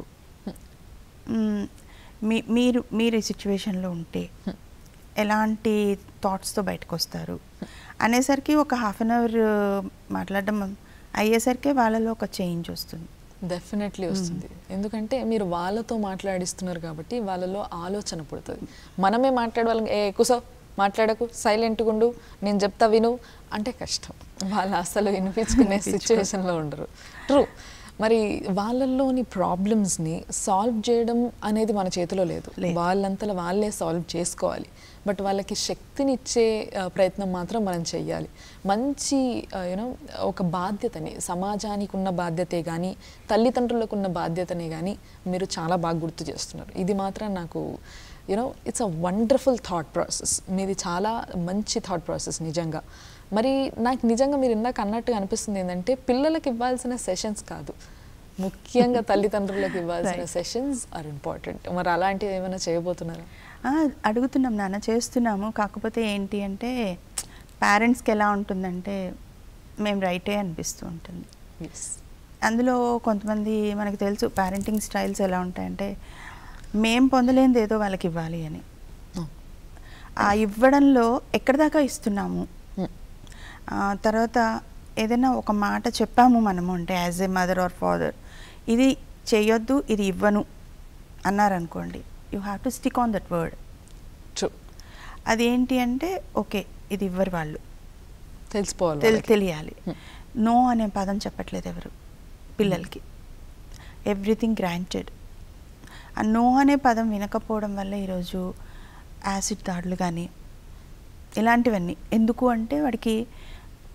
[SPEAKER 2] మీరు ఈ సిచ్యువేషన్లో ఉంటే ఎలాంటి థాట్స్తో బయటకు వస్తారు అనేసరికి ఒక హాఫ్ అన్ అవర్ మాట్లాడడం అయ్యేసరికి వాళ్ళలో ఒక చేంజ్ వస్తుంది.
[SPEAKER 1] డెఫినెట్లీ వస్తుంది. ఎందుకంటే మీరు వాళ్ళతో మాట్లాడిస్తున్నారు కాబట్టి వాళ్ళలో ఆలోచన పుడుతుంది. మనమే మాట్లాడే వాళ్ళకి ఎక్కువ మాట్లాడకు, సైలెంట్గా ఉండు, నేను చెప్తా విను అంటే కష్టం. వాళ్ళు అసలు వినిపించుకునే సిచ్యువేషన్లో ఉండరు. ట్రూ. మరి వాళ్ళల్లోని ప్రాబ్లమ్స్ని సాల్వ్ చేయడం అనేది మన చేతిలో లేదు, వాళ్ళంతలో వాళ్ళే సాల్వ్ చేసుకోవాలి. బట్ వాళ్ళకి శక్తినిచ్చే ప్రయత్నం మాత్రం మనం చెయ్యాలి. మంచి ఒక బాధ్యతని, సమాజానికి ఉన్న బాధ్యతే కానీ తల్లిదండ్రులకు ఉన్న బాధ్యతనే కానీ మీరు చాలా బాగా గుర్తు చేస్తున్నారు. ఇది మాత్రం నాకు it's a wonderful thought process. మీది చాలా మంచి థాట్ ప్రాసెస్ నిజంగా. మరి నాకు నిజంగా మీరు ఇందాక అన్నట్టుగా అనిపిస్తుంది ఏంటంటే, పిల్లలకి ఇవ్వాల్సిన సెషన్స్ కాదు, ముఖ్యంగా తల్లిదండ్రులకు ఇవ్వాల్సిన సెషన్స్ ఆర్ ఇంపార్టెంట్. మరి అలాంటివి ఏమైనా చేయబోతున్నారా?
[SPEAKER 2] అడుగుతున్నాం నాన్న, చేస్తున్నాము. కాకపోతే ఏంటి అంటే పేరెంట్స్కి ఎలా ఉంటుందంటే మేము రైటే అనిపిస్తూ ఉంటుంది. అందులో కొంతమంది మనకు తెలుసు పేరెంటింగ్ స్టైల్స్ ఎలా ఉంటాయంటే, మేం పొందలేనిది ఏదో వాళ్ళకి ఇవ్వాలి అని. ఆ ఇవ్వడంలో ఎక్కడి దాకా ఇస్తున్నాము, తర్వాత ఏదైనా ఒక మాట చెప్పాము మనము అంటే as a mother or father, ఇది చేయొద్దు, ఇది ఇవ్వను అన్నారనుకోండి, you have to stick on that word.
[SPEAKER 1] True.
[SPEAKER 2] అదేంటి అంటే ఓకే ఇది ఇవ్వరు వాళ్ళు, తెలియాలి. నో అనే పదం చెప్పట్లేదు ఎవరు పిల్లలకి, ఎవ్రీథింగ్ గ్రాంటెడ్. ఆ నో అనే పదం వినకపోవడం వల్ల ఈరోజు యాసిడ్ దాడులు కానీ ఇలాంటివన్నీ. ఎందుకు అంటే వాడికి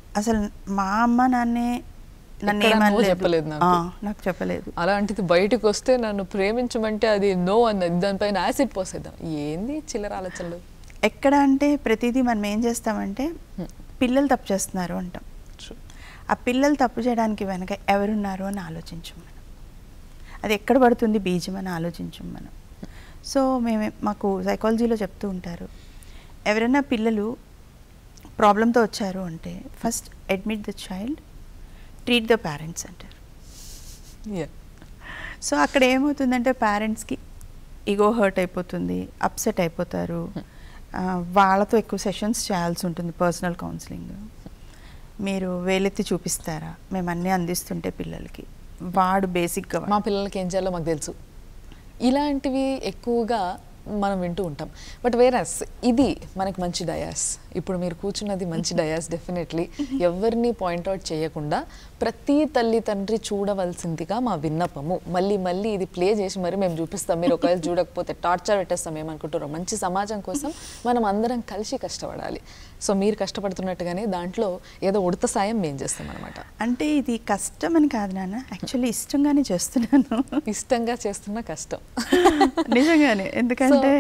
[SPEAKER 2] అసలు మా అమ్మ నాన్నే నన్ను
[SPEAKER 1] చెప్పలేదు
[SPEAKER 2] నాకు చెప్పలేదు.
[SPEAKER 1] అలాంటిది బయటకు వస్తే నన్ను ప్రేమించమంటే అది నో అన్నది, దానిపైన యాసిడ్ పోసేద్దాం. ఏంది చిల్లర ఆలోచనలు.
[SPEAKER 2] ఎక్కడ అంటే ప్రతిదీ మనం ఏం చేస్తామంటే పిల్లలు తప్పు చేస్తున్నారు అంటాం. ఆ పిల్లలు తప్పు చేయడానికి వెనక ఎవరున్నారు అని ఆలోచించం మనం. అది ఎక్కడ పడుతుంది బీజం అని ఆలోచించం మనం. సో మాకు సైకాలజీలో చెప్తూ ఉంటారు, ఎవరైనా పిల్లలు ప్రాబ్లంతో వచ్చారు అంటే first admit the child, treat the parents అంటారు. సో అక్కడ ఏమవుతుందంటే పేరెంట్స్కి ఈగో హర్ట్ అయిపోతుంది, అప్సెట్ అయిపోతారు. వాళ్ళతో ఎక్కువ సెషన్స్ చేయాల్సి ఉంటుంది, పర్సనల్ కౌన్సిలింగ్. మీరు వేలెత్తి చూపిస్తారా మేము అన్నీ అందిస్తుంటే పిల్లలకి, వాడు బేసిక్గా
[SPEAKER 1] మా పిల్లలకి ఏం చేయాలో మాకు తెలుసు, ఇలాంటివి ఎక్కువగా మనం వింటూ ఉంటాం. బట్ వేరస్ ఇది మనకి మంచి డయాస్. ఇప్పుడు మీరు కూర్చున్నది మంచి డయాస్. డెఫినెట్లీ ఎవరిని పాయింట్అవుట్ చేయకుండా ప్రతి తల్లి తండ్రి చూడవలసిందిగా మా విన్నపము. మళ్ళీ మళ్ళీ ఇది ప్లే చేసి మరి మేము చూపిస్తాం, మీరు ఒకవేళ చూడకపోతే టార్చర్ పెట్టేస్తాం ఏమనుకుంటారో. మంచి సమాజం కోసం మనం అందరం కలిసి కష్టపడాలి. సో మీరు కష్టపడుతున్నట్టుగానే దాంట్లో ఏదో ఉడత సాయం మేము చేస్తాం అనమాట.
[SPEAKER 2] అంటే ఇది కష్టం అని కాదు నాన్న, యాక్చువల్లీ ఇష్టంగానే చేస్తున్నాను.
[SPEAKER 1] ఇష్టంగా చేస్తున్న కష్టం
[SPEAKER 2] నిజంగానే. ఎందుకంటే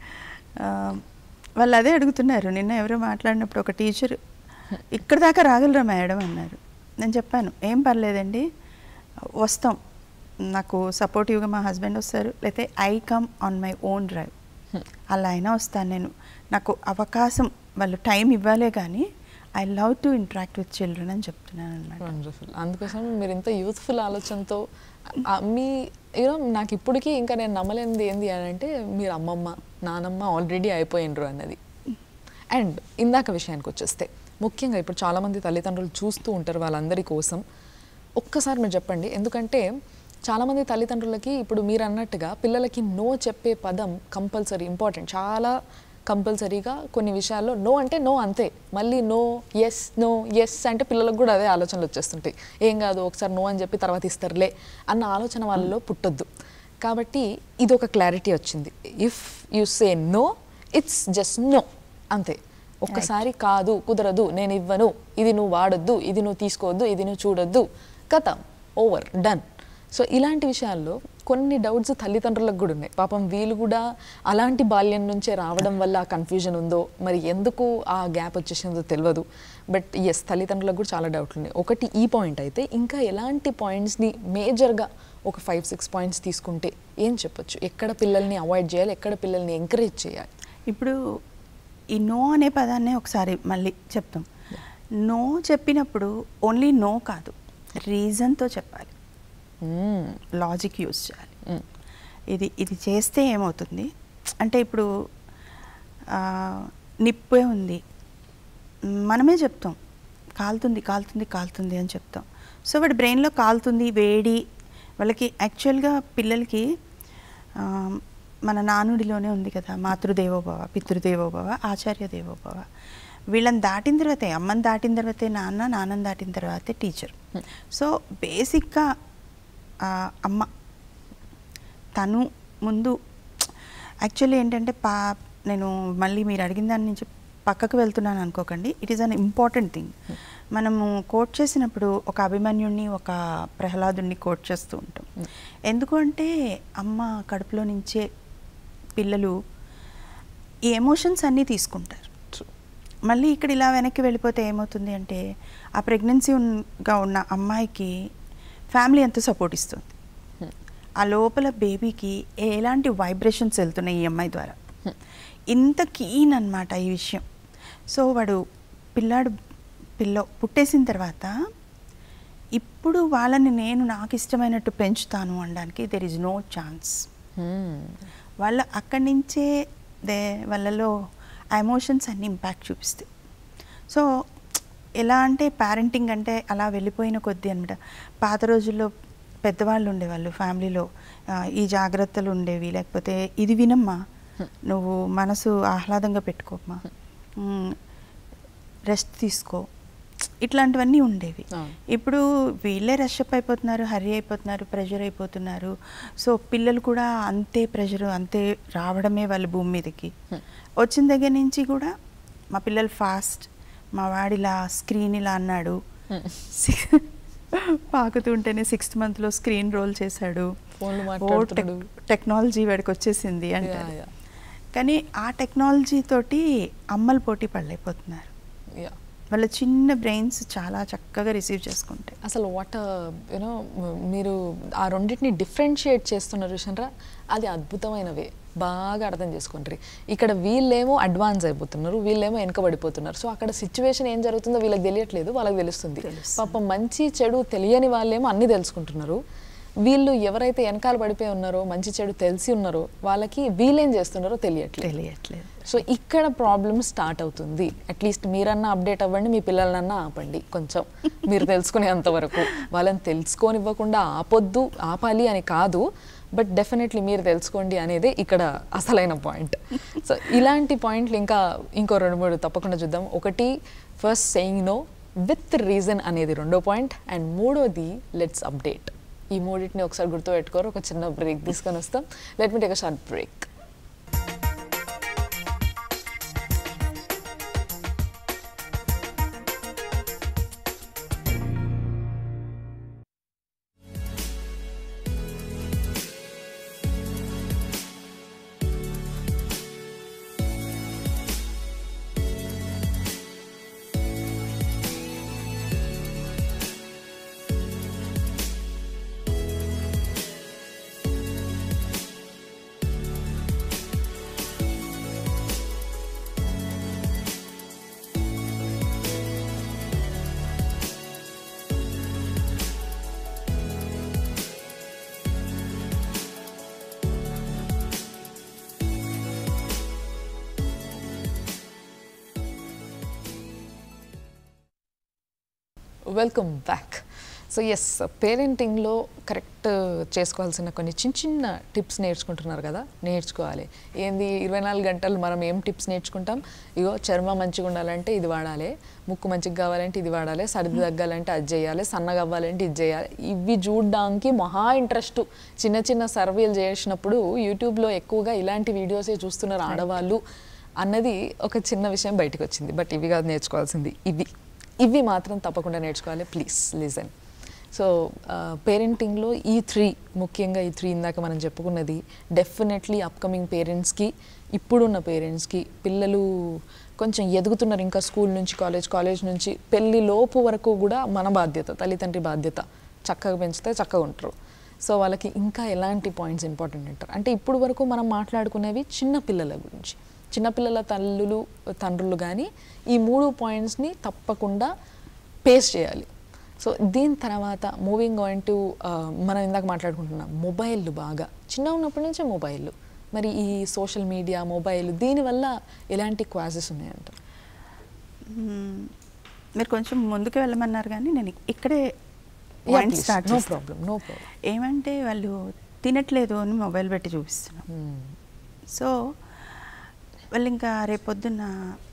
[SPEAKER 2] వాళ్ళు అదే అడుగుతున్నారు. నిన్న ఎవరో మాట్లాడినప్పుడు ఒక టీచర్ ఇక్కడ దాకా రాగలరా మేడం అన్నారు. నేను చెప్పాను ఏం పర్లేదండి, వస్తాం, నాకు సపోర్టివ్గా మా హస్బెండ్ వస్తారు, లేకపోతే I come on my own drive, అలా అయినా వస్తాను నేను. నాకు అవకాశం, వాళ్ళు టైం ఇవ్వాలే కానీ I love to interact with children అని చెప్తున్నాను అనమాట.
[SPEAKER 1] వండర్ఫుల్. అందుకోసం మీరు ఇంత యూత్ఫుల్ ఆలోచనతో మీ నాకు ఇప్పటికీ ఇంకా నేను నమ్మలేనిది ఏంది అని అంటే మీరు అమ్మమ్మ నానమ్మ ఆల్రెడీ అయిపోయినరు అన్నది. అండ్ ఇందాక విషయానికి వచ్చేస్తే ముఖ్యంగా ఇప్పుడు చాలామంది తల్లిదండ్రులు చూస్తూ ఉంటారు, వాళ్ళందరి కోసం ఒక్కసారి మీరు చెప్పండి. ఎందుకంటే చాలామంది తల్లిదండ్రులకి ఇప్పుడు మీరు అన్నట్టుగా పిల్లలకి నో చెప్పే పదం కంపల్సరీ ఇంపార్టెంట్, చాలా కంపల్సరీగా కొన్ని విషయాల్లో నో అంటే నో అంతే. మళ్ళీ నో ఎస్ అంటే పిల్లలకు కూడా అదే ఆలోచనలు వచ్చేస్తుంటాయి. ఏం కాదు ఒకసారి నో అని చెప్పి తర్వాత ఇస్తారులే అన్న ఆలోచన వాళ్ళలో పుట్టొద్దు. కాబట్టి ఇది ఒక క్లారిటీ వచ్చింది. If you say no, it's just no అంతే. ఒక్కసారి కాదు, కుదరదు, నేను ఇవ్వను, ఇది నువ్వు వాడొద్దు, ఇది నువ్వు తీసుకోవద్దు, ఇది నువ్వు చూడొద్దు, కథం, ఓవర్, డన్. సో ఇలాంటి విషయాల్లో కొన్ని డౌట్స్ తల్లిదండ్రులకు కూడా ఉన్నాయి. పాపం వీళ్ళు కూడా అలాంటి బాల్యం నుంచే రావడం వల్ల ఆ కన్ఫ్యూజన్ ఉందో, మరి ఎందుకు ఆ గ్యాప్ వచ్చేసిందో తెలియదు. బట్ ఎస్, తల్లిదండ్రులకు కూడా చాలా డౌట్లు ఉన్నాయి. ఒకటి ఈ పాయింట్ అయితే, ఇంకా ఎలాంటి పాయింట్స్ని మేజర్గా ఒక 5-6 పాయింట్స్ తీసుకుంటే ఏం చెప్పొచ్చు? ఎక్కడ పిల్లల్ని అవాయిడ్ చేయాలి, ఎక్కడ పిల్లల్ని ఎంకరేజ్ చేయాలి?
[SPEAKER 2] ఇప్పుడు ఈ నో అనే పదాన్నే ఒకసారి మళ్ళీ చెప్తాం. నో చెప్పినప్పుడు ఓన్లీ నో కాదు, రీజన్తో చెప్పాలి, లాజిక్ యూజ్ చేయాలి. ఇది చేస్తే ఏమవుతుంది అంటే, ఇప్పుడు నిప్పే ఉంది, మనమే చెప్తాం కాలుతుంది కాలుతుంది కాలుతుంది అని చెప్తాం. సో వాడి బ్రెయిన్లో కాలుతుంది, వేడి. వాళ్ళకి యాక్చువల్గా పిల్లలకి మన నానుడిలోనే ఉంది కదా, మాతృదేవోభవ, పితృదేవోభవ, ఆచార్య దేవోభవ. వీళ్ళని దాటిన తర్వాతే, అమ్మని దాటిన తర్వాతే నాన్న, నాన్నని దాటిన తర్వాతే టీచర్. సో బేసిక్గా అమ్మ తను ముందు యాక్చువల్లీ ఏంటంటే నేను మళ్ళీ మీరు అడిగిన దాని నుంచి పక్కకు వెళ్తున్నాను అనుకోకండి. It is an important thing. మనము కోట్ చేసినప్పుడు ఒక అభిమన్యుడిని, ఒక ప్రహ్లాదుని కోట్ చేస్తూ ఉంటాం. ఎందుకు అంటే అమ్మ కడుపులో నుంచే పిల్లలు ఈ ఎమోషన్స్ అన్నీ తీసుకుంటారు. మళ్ళీ ఇక్కడ ఇలా వెనక్కి వెళ్ళిపోతే ఏమవుతుంది అంటే, ఆ ప్రెగ్నెన్సీగా ఉన్న అమ్మాయికి ఫ్యామిలీ ఎంత సపోర్ట్ ఇస్తుంది, ఆ లోపల బేబీకి ఎలాంటి వైబ్రేషన్స్ వెళ్తున్నాయి ఈ అమ్మాయి ద్వారా, ఇంత కీన్ అన్నమాట ఈ విషయం. సో వాడు పిల్ల పుట్టేసిన తర్వాత ఇప్పుడు వాళ్ళని నేను నాకు ఇష్టమైనట్టు పెంచుతాను అనడానికి దెర్ ఈజ్ నో ఛాన్స్. వాళ్ళు అక్కడి నుంచే వాళ్ళలో ఆ ఎమోషన్స్ అన్నీ ఇంపాక్ట్ చూపిస్తాయి. సో ఎలా అంటే పేరెంటింగ్ అంటే అలా వెళ్ళిపోయిన కొద్దీ అనమాట. పాత రోజుల్లో పెద్దవాళ్ళు ఉండేవాళ్ళు ఫ్యామిలీలో, ఈ జాగ్రత్తలు ఉండేవి, లేకపోతే ఇది వినమ్మా, నువ్వు మనసు ఆహ్లాదంగా పెట్టుకోమ్మా, రెస్ట్ తీసుకో, ఇట్లాంటివన్నీ ఉండేవి. ఇప్పుడు వీళ్ళే రష్ అప్ అయిపోతున్నారు, హర్రీ అయిపోతున్నారు, ప్రెషర్ అయిపోతున్నారు. సో పిల్లలు కూడా అంతే ప్రెషర్, అంతే రావడమే వాళ్ళ భూమి మీదకి వచ్చిన దగ్గర నుంచి కూడా మా పిల్లలు ఫాస్ట్, మా వాడిలా స్క్రీన్ ఇలా అన్నాడు, పాకుతుంటేనే 6th monthలో స్క్రీన్ రోల్ చేశాడు, టెక్నాలజీ వాడికి వచ్చేసింది అంటారు. కానీ ఆ టెక్నాలజీ తోటి అమ్మలు పోటీ పడలేకపోతున్నారు. వాళ్ళ చిన్న బ్రెయిన్స్ చాలా చక్కగా రిసీవ్ చేసుకుంటాయి.
[SPEAKER 1] అసలు వాట్ యూనో మీరు ఆ రెండింటిని డిఫరెన్షియేట్ చేస్తున్నారు చూసారా, అది అద్భుతమైనవే. బాగా అర్థం చేసుకుంటారు. ఇక్కడ వీళ్ళేమో అడ్వాన్స్ అయిపోతున్నారు, వీళ్ళేమో వెనకబడిపోతున్నారు. సో అక్కడ సిచ్యువేషన్ ఏం జరుగుతుందో వీళ్ళకి తెలియట్లేదు, వాళ్ళకి తెలుస్తుంది. పాపం మంచి చెడు తెలియని వాళ్ళేమో అన్నీ తెలుసుకుంటున్నారు. వీళ్ళు ఎవరైతే వెనకాల పడిపోయి ఉన్నారో, మంచి చెడు తెలిసి ఉన్నారో, వాళ్ళకి వీళ్ళేం చేస్తున్నారో తెలియట్లేదు. సో ఇక్కడ ప్రాబ్లమ్ స్టార్ట్ అవుతుంది. అట్లీస్ట్ మీరన్నా అప్డేట్ అవ్వండి, మీ పిల్లలన్నా ఆపండి కొంచెం, మీరు తెలుసుకునేంత వరకు. వాళ్ళని తెలుసుకోనివ్వకుండా ఆపాలి అని కాదు, బట్ డెఫినెట్లీ మీరు తెలుసుకోండి అనేది ఇక్కడ అసలైన పాయింట్. సో ఇలాంటి పాయింట్లు ఇంకో 2-3 తప్పకుండా చూద్దాం. ఒకటి, first saying no with reason అనేది 2వ పాయింట్. అండ్ 3వది లెట్స్ అప్డేట్. ఈ మూడింటిని ఒకసారి గుర్తుపెట్టుకోరు. ఒక చిన్న బ్రేక్ తీసుకొని వస్తాం. Let me take a short break. Welcome back. So yes, పేరెంటింగ్లో కరెక్ట్ చేసుకోవాల్సిన కొన్ని చిన్న టిప్స్ నేర్చుకుంటున్నారు కదా. నేర్చుకోవాలి. ఏంది 24 గంటలు మనం ఏం టిప్స్ నేర్చుకుంటాం? ఇగో చర్మం మంచిగా ఉండాలంటే ఇది వాడాలి, ముక్కు మంచిగా కావాలంటే ఇది వాడాలి, సర్ది తగ్గాలంటే అది చేయాలి, సన్నగా అవ్వాలంటే ఇది చేయాలి. ఇవి చూడడానికి మహా ఇంట్రెస్ట్. చిన్న సర్వేలు చేసినప్పుడు యూట్యూబ్లో ఎక్కువగా ఇలాంటి వీడియోసే చూస్తున్నారు ఆడవాళ్ళు అన్నది ఒక చిన్న విషయం బయటకు వచ్చింది. బట్ ఇవి కాదు నేర్చుకోవాల్సింది, ఇవి మాత్రం తప్పకుండా నేర్చుకోవాలి. Please listen. సో పేరెంటింగ్లో ముఖ్యంగా ఈ 3 ఇందాక మనం చెప్పుకున్నది డెఫినెట్లీ అప్కమింగ్ పేరెంట్స్కి, ఇప్పుడున్న పేరెంట్స్కి, పిల్లలు కొంచెం ఎదుగుతున్నారు ఇంకా స్కూల్ నుంచి కాలేజ్ నుంచి పెళ్ళి లోపు వరకు కూడా మన బాధ్యత, తల్లిదండ్రి బాధ్యత. చక్కగా పెంచితే చక్కగా ఉంటారు. సో వాళ్ళకి ఇంకా ఎలాంటి పాయింట్స్ ఇంపార్టెంట్ అంటారు అంటే, ఇప్పుడు వరకు మనం మాట్లాడుకునేవి చిన్నపిల్లల గురించి. చిన్నపిల్లల తండ్రులు కానీ ఈ 3 పాయింట్స్ని తప్పకుండా పేస్ చేయాలి. సో దీని తర్వాత మూవింగ్ ఆన్ టు మనం ఇందాక మాట్లాడుకుంటున్నాం మొబైల్. బాగా చిన్న ఉన్నప్పటి నుంచే మొబైల్. మరి ఈ సోషల్ మీడియా, మొబైల్ దీనివల్ల ఎలాంటి క్వాజెస్ ఉన్నాయంట?
[SPEAKER 2] మీరు కొంచెం ముందుకు వెళ్ళమన్నారు కానీ నేను ఇక్కడే పాయింట్ స్టార్ట్
[SPEAKER 1] నో ప్రాబ్లం.
[SPEAKER 2] ఏమంటే వాళ్ళు తినట్లేదు అని మొబైల్ పెట్టి చూపిస్తున్నాం. సో వాళ్ళు ఇంకా రేపొద్దున్న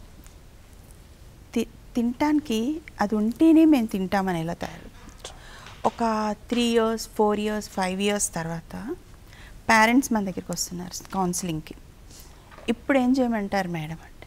[SPEAKER 2] తినటానికి అది ఉంటేనే మేము తింటామని ఎలా తయారు. ఒక 3 years 4 years 5 years తర్వాత పేరెంట్స్ మన దగ్గరికి వస్తున్నారు కౌన్సిలింగ్కి. ఇప్పుడు ఏం చేయమంటారు మేడం అంటే,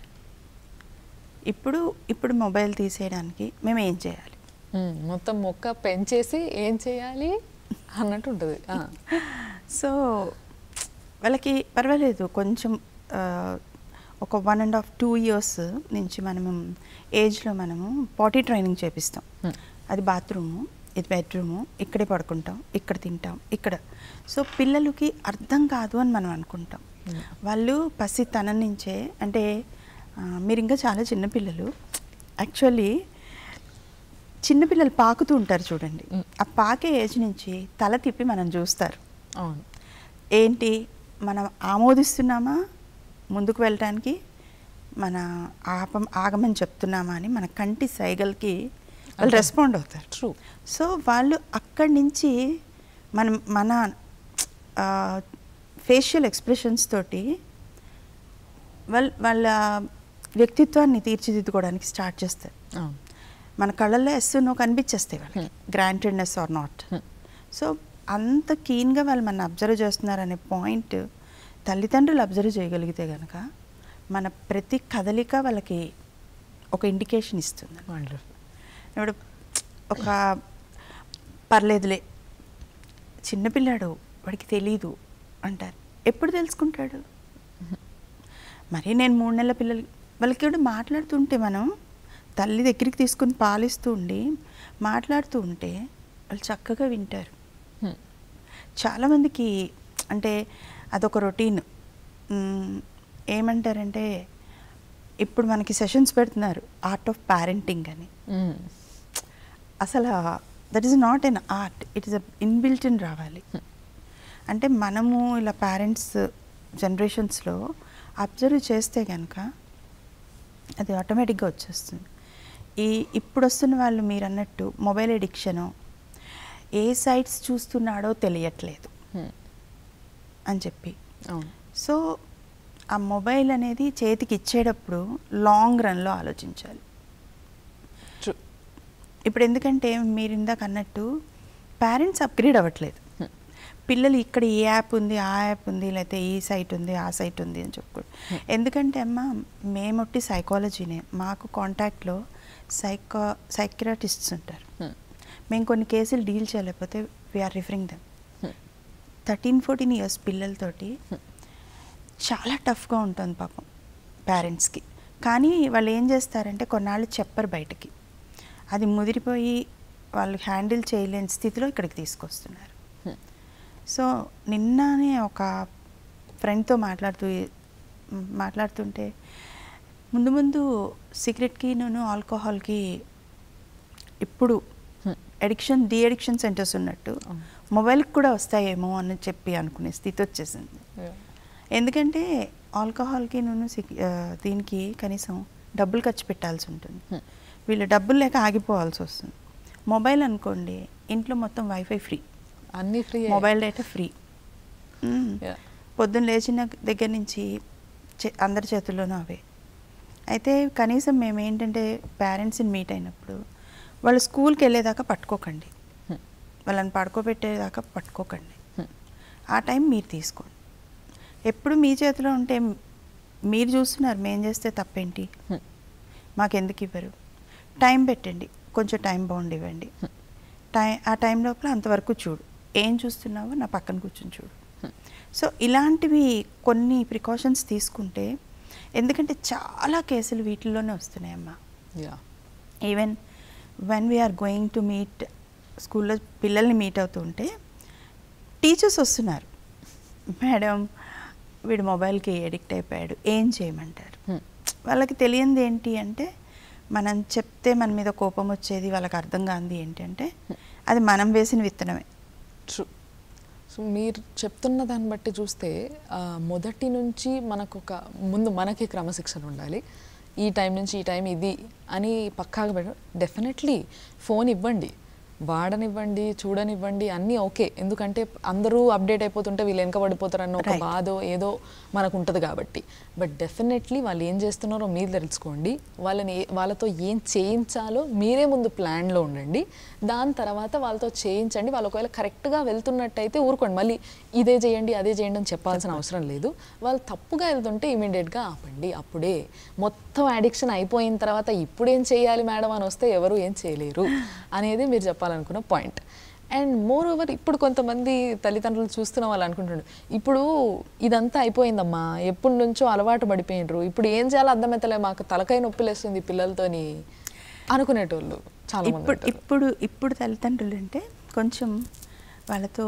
[SPEAKER 2] ఇప్పుడు మొబైల్ తీసేయడానికి మేము ఏం చేయాలి?
[SPEAKER 1] మొత్తం మొక్క పెంచేసి ఏం చేయాలి అన్నట్టు ఉంటుంది.
[SPEAKER 2] సో వాళ్ళకి పర్వాలేదు, కొంచెం ఒక 1.5 2 years నుంచి మనము ఏజ్లో మనము పాటీ ట్రైనింగ్ చేపిస్తాం. అది బాత్రూము, ఇది బెడ్రూము, ఇక్కడే పడుకుంటాం, ఇక్కడ తింటాం, ఇక్కడ. సో పిల్లలకి అర్థం కాదు అని మనం అనుకుంటాం. వాళ్ళు పసితనం నుంచే, అంటే మీరు ఇంకా చాలా చిన్నపిల్లలు, యాక్చువల్లీ చిన్నపిల్లలు పాకుతూ ఉంటారు చూడండి. ఆ పాకే ఏజ్ నుంచి తల తిప్పి మనం చూస్తారు. ఏంటి మనం ఆమోదిస్తున్నామా ముందుకు వెళ్ళటానికి, మన ఆగమని చెప్తున్నామా అని మన కంటి సైగలకి వాళ్ళు రెస్పాండ్ అవుతారు.
[SPEAKER 1] ట్రూ.
[SPEAKER 2] సో వాళ్ళు అక్కడి నుంచి మన ఫేషియల్ ఎక్స్ప్రెషన్స్ తోటి వాళ్ళ వ్యక్తిత్వాన్ని తీర్చిదిద్దుకోవడానికి స్టార్ట్ చేస్తారు. మన కళ్ళల్లో ఎస్ నో కనిపించేస్తాయి వాళ్ళకి, గ్రాంటెడ్నెస్ ఆర్ నాట్. సో అంత కీన్గా వాళ్ళు మన అబ్జర్వ్ చేస్తున్నారనే పాయింట్ తల్లిదండ్రులు అబ్జర్వ్ చేయగలిగితే కనుక మన ప్రతి కదలిక వాళ్ళకి ఒక ఇండికేషన్ ఇస్తుంది.
[SPEAKER 1] వండర్ఫుల్.
[SPEAKER 2] ఇప్పుడు ఒక పర్లేదులే చిన్నపిల్లాడు వాడికి తెలీదు అంటారు. ఎప్పుడు తెలుసుకుంటాడు? మరి నేను 3 నెలల పిల్లలు వాళ్ళకి కూడా మాట్లాడుతుంటే మనం తల్లి దగ్గరికి తీసుకుని పాలిస్తూ ఉండి మాట్లాడుతూ ఉంటే వాళ్ళు చక్కగా వింటారు. చాలామందికి అంటే అదొక రొటీన్. ఏమంటారంటే ఇప్పుడు మనకి సెషన్స్ పెడుతున్నారు ఆర్ట్ ఆఫ్ పేరెంటింగ్ అని. అసలు that is not an art, it is inbuilt in రావాలి. అంటే మనము ఇలా పేరెంట్స్ జనరేషన్స్లో అబ్జర్వ్ చేస్తే కనుక అది ఆటోమేటిక్గా వచ్చేస్తుంది. ఇప్పుడు వస్తున్న వాళ్ళు మీరు అన్నట్టు మొబైల్ ఎడిక్షను, ఏ సైట్స్ చూస్తున్నాడో తెలియట్లేదు అని చెప్పి. సో ఆ మొబైల్ అనేది చేతికి ఇచ్చేటప్పుడు లాంగ్ రన్లో ఆలోచించాలి. ఇప్పుడు ఎందుకంటే మీరు ఇందాక అన్నట్టు పేరెంట్స్ అప్గ్రేడ్ అవ్వట్లేదు. పిల్లలు ఇక్కడ ఈ యాప్ ఉంది, ఆ యాప్ ఉంది, లేకపోతే ఈ సైట్ ఉంది, ఆ సైట్ ఉంది అని చెప్పుకోండి. ఎందుకంటే అమ్మ మేమొట్టి సైకాలజీనే, మాకు కాంటాక్ట్లో సైకియాట్రిస్ట్స్ ఉంటారు. మేము కొన్ని కేసులు డీల్ చేయలేకపోతే వీఆర్ రిఫరింగ్ దెమ్. 13-14 ఇయర్స్ పిల్లలతోటి చాలా టఫ్గా ఉంటుంది పాపం పేరెంట్స్కి. కానీ వాళ్ళు ఏం చేస్తారంటే కొన్నాళ్ళు చెప్పరు బయటకి, అది ముదిరిపోయి వాళ్ళు హ్యాండిల్ చేయలేని స్థితిలో ఇక్కడికి తీసుకొస్తున్నారు. సో నిన్ననే ఒక ఫ్రెండ్తో మాట్లాడుతుంటే ముందు సిగరెట్కి ఆల్కహాల్కి ఇప్పుడు డీ అడిక్షన్ సెంటర్స్ ఉన్నట్టు మొబైల్కి కూడా వస్తాయేమో అని చెప్పి అనుకునే స్థితి వచ్చేసింది. ఎందుకంటే ఆల్కహాల్కి దీనికి కనీసం డబ్బులు ఖర్చు పెట్టాల్సి ఉంటుంది, వీళ్ళు డబ్బులు లేక ఆగిపోవాల్సి వస్తుంది. మొబైల్ అనుకోండి, ఇంట్లో మొత్తం వైఫై ఫ్రీ,
[SPEAKER 1] అన్నీ ఫ్రీ,
[SPEAKER 2] మొబైల్ డేటా ఫ్రీ. పొద్దున్న లేచిన దగ్గర నుంచి అందరి చేతుల్లోనూ అవే. అయితే కనీసం మేము ఏంటంటే పేరెంట్స్ని మీట్ అయినప్పుడు వాళ్ళు స్కూల్కి వెళ్ళేదాకా పట్టుకోకండి, వాళ్ళని పడుకోబెట్టేదాకా పట్టుకోకండి, ఆ టైం మీరు తీసుకోండి. ఎప్పుడు మీ చేతిలో ఉంటే మీరు చూస్తున్నారు, మేము చేస్తే తప్పేంటి, మాకెందుకు ఇవ్వరు, టైం పెట్టండి, కొంచెం టైం బౌండ్ ఇవ్వండి, ఆ టైం లోపల అంతవరకు చూడు, ఏం చూస్తున్నావో నా పక్కన కూర్చొని చూడు. సో ఇలాంటివి కొన్ని ప్రికాషన్స్ తీసుకుంటే, ఎందుకంటే చాలా కేసులు వీటిల్లోనే వస్తున్నాయమ్మా. Even when we're going to meet స్కూల్లో పిల్లల్ని మీట్ అవుతుంటే టీచర్స్ వస్తున్నారు, మేడం వీడు మొబైల్కి ఎడిక్ట్ అయిపోయాడు, ఏం చేయమంటారు. వాళ్ళకి తెలియంది ఏంటి అంటే, మనం చెప్తే మన మీద కోపం వచ్చేది వాళ్ళకి అర్థం కాంది ఏంటంటే అది మనం వేసిన విత్తనమే.
[SPEAKER 1] ట్రూ. సో మీరు చెప్తున్న దాన్ని బట్టి చూస్తే మొదటి నుంచి మనకి క్రమశిక్షణ ఉండాలి. ఈ టైం నుంచి ఈ టైం ఇది అని పక్కాగా పెట్ట. డెఫినెట్లీ ఫోన్ ఇవ్వండి, వాడనివ్వండి, చూడనివ్వండి, అన్నీ ఓకే. ఎందుకంటే అందరూ అప్డేట్ అయిపోతుంటే వీళ్ళు వెనకబడిపోతారన్న ఒక బాధ ఏదో మనకు ఉంటుంది కాబట్టి. బట్ డెఫినెట్లీ వాళ్ళు ఏం చేస్తున్నారో మీరు తెలుసుకోండి, వాళ్ళతో ఏం చేయించాలో మీరే ముందు ప్లాన్లో ఉండండి. దాని తర్వాత వాళ్ళతో చేయించండి. వాళ్ళు ఒకవేళ కరెక్ట్గా వెళ్తున్నట్టయితే ఊరుకోండి, మళ్ళీ ఇదే చేయండి అదే చేయండి అని చెప్పాల్సిన అవసరం లేదు. వాళ్ళు తప్పుగా వెళ్తుంటే ఇమీడియట్గా ఆపండి. అప్పుడే మొత్తం అడిక్షన్ అయిపోయిన తర్వాత ఇప్పుడేం చేయాలి మేడం అని వస్తే ఎవరు ఏం చేయలేరు అనేది మీరు చెప్పాలనుకున్న పాయింట్. అండ్ మోర్ ఓవర్ ఇప్పుడు కొంతమంది తల్లిదండ్రులు చూస్తున్న వాళ్ళు అనుకుంటున్నారు, ఇప్పుడు ఇదంతా అయిపోయిందమ్మా, ఎప్పటి నుంచో అలవాటు పడిపోయినరు, ఇప్పుడు ఏం చేయాలో అర్థమవుతలే, మాకు తలకాయ నొప్పిలేస్తుంది పిల్లలతోని అనుకునేటోళ్ళు చాలా మంది.
[SPEAKER 2] ఇప్పుడు తల్లిదండ్రులు అంటే కొంచెం వాళ్ళతో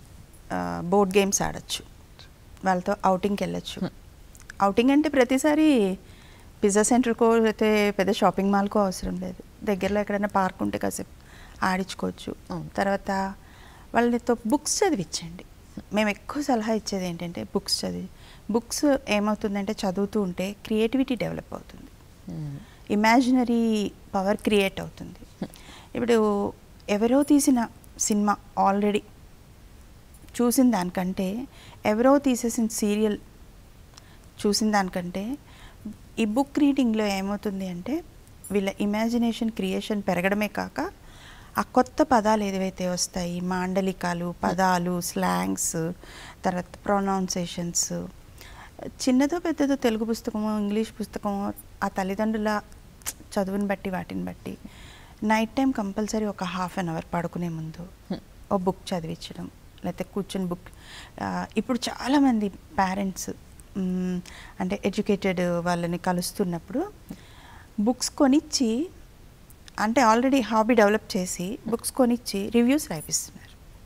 [SPEAKER 2] బోర్డ్ గేమ్స్ ఆడచ్చు, వాళ్ళతో అవుటింగ్కి వెళ్ళచ్చు. అవుటింగ్ అంటే ప్రతిసారి పిజ్జా సెంటర్కో లేకపోతే పెద్ద షాపింగ్ మాల్కో అవసరం లేదు, దగ్గరలో ఎక్కడైనా పార్క్ ఉంటే కాసేపు ఆడించుకోవచ్చు. తర్వాత వాళ్ళతో బుక్స్ చదివించండి. మేము ఎక్కువ సలహా ఇచ్చేది ఏంటంటే బుక్స్ ఏమవుతుందంటే చదువుతూ ఉంటే క్రియేటివిటీ డెవలప్ అవుతుంది, ఇమాజినరీ పవర్ క్రియేట్ అవుతుంది. ఇప్పుడు ఎవరో తీసిన సినిమా ఆల్రెడీ చూసిన దానికంటే, ఎవరో తీసేసిన సీరియల్ చూసిన దానికంటే ఈ బుక్ రీడింగ్లో ఏమవుతుంది అంటే వీళ్ళ ఇమాజినేషన్ క్రియేషన్ పెరగడమే కాక ఆ కొత్త పదాలు ఏదైతే వస్తాయి, మాండలికాలు, పదాలు, స్లాంగ్స్, తర్వాత ప్రొనౌన్సేషన్స్, చిన్నదో పెద్దదో తెలుగు పుస్తకమో ఇంగ్లీష్ పుస్తకమో ఆ తల్లిదండ్రుల చదువుని బట్టి వాటిని బట్టి నైట్ టైం కంపల్సరీ ఒక హాఫ్ అన్ అవర్ పడుకునే ముందు ఓ బుక్ చదివించడం, లేకపోతే కూర్చొని బుక్. ఇప్పుడు చాలామంది పేరెంట్స్ అంటే ఎడ్యుకేటెడ్ వాళ్ళని కలుస్తున్నప్పుడు బుక్స్ కొనిచ్చి, అంటే ఆల్రెడీ హాబీ డెవలప్ చేసి బుక్స్ కొనిచ్చి రివ్యూస్ రాయిపిస్తున్నారు.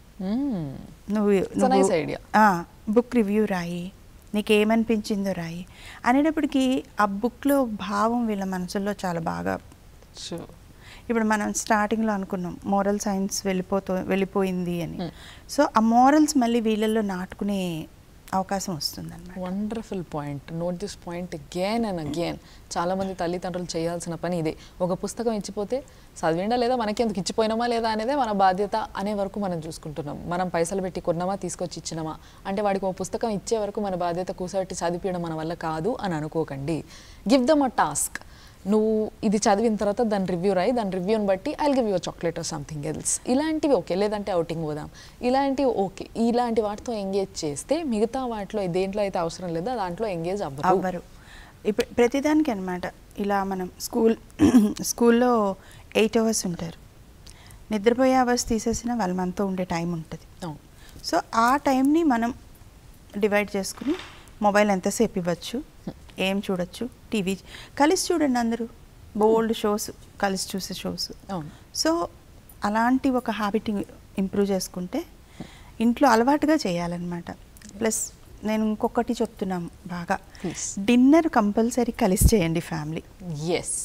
[SPEAKER 2] బుక్ రివ్యూ రాయి, నీకు ఏమనిపించిందో రాయి అనేటప్పటికీ ఆ బుక్లో భావం వీళ్ళ మనసుల్లో చాలా బాగా. ఇప్పుడు మనం స్టార్టింగ్లో అనుకున్నాం మోరల్ సైన్స్ వెళ్ళిపోయింది అని. సో ఆ మోరల్స్ మళ్ళీ వీళ్ళల్లో నాటుకునే అవకాశం వస్తుందన్నమాట.
[SPEAKER 1] Wonderful point. Note this point again and again. చాలామంది తల్లిదండ్రులు చేయాల్సిన పని ఇదే. ఒక పుస్తకం ఇచ్చిపోతే చదివిండా లేదా, మనకి ఎందుకు ఇచ్చిపోయినామా లేదా అనేదే మన బాధ్యత అనే వరకు మనం చూసుకుంటున్నాం. మనం పైసలు పెట్టి కొన్నామా, తీసుకొచ్చి ఇచ్చినామా అంటే వాడికి ఒక పుస్తకం ఇచ్చే వరకు మన బాధ్యత కూర్చోబెట్టి చదివించడం మన వల్ల కాదు అని అనుకోకండి. Give them a task. నువ్వు ఇది చదివిన తర్వాత దాని రివ్యూ రాయి, దాని రివ్యూని బట్టి I will give you chocolate or something else. ఇలాంటివి ఓకే, లేదంటే అవుటింగ్ పోదాం, ఇలాంటివి ఓకే. ఇలాంటి వాటితో ఎంగేజ్ చేస్తే మిగతా వాటిలో దేంట్లో అయితే అవసరం లేదో దాంట్లో ఎంగేజ్ అవ్వరు.
[SPEAKER 2] ఇప్పుడు ప్రతిదానికి అనమాట. ఇలా మనం స్కూల్లో 8 అవర్స్ ఉంటారు, నిద్రపోయే అవర్స్ తీసేసిన వాళ్ళు మనతో ఉండే టైం ఉంటుంది. సో ఆ టైంని మనం డివైడ్ చేసుకుని మొబైల్ ఎంతసేపు ఇవ్వచ్చు, ఏం చూడొచ్చు, టీవీ కలిసి చూడండి, అందరూ బోల్డ్ షోస్ కలిసి చూసే షోస్. సో అలాంటి ఒక హ్యాబిట్ ఇంప్రూవ్ చేసుకుంటే ఇంట్లో అలవాటుగా చేయాలన్నమాట. ప్లస్ నేను ఇంకొకటి చెప్తున్నాను బాగా, డిన్నర్ కంపల్సరీ కలిసి చేయండి ఫ్యామిలీ.
[SPEAKER 1] Yes,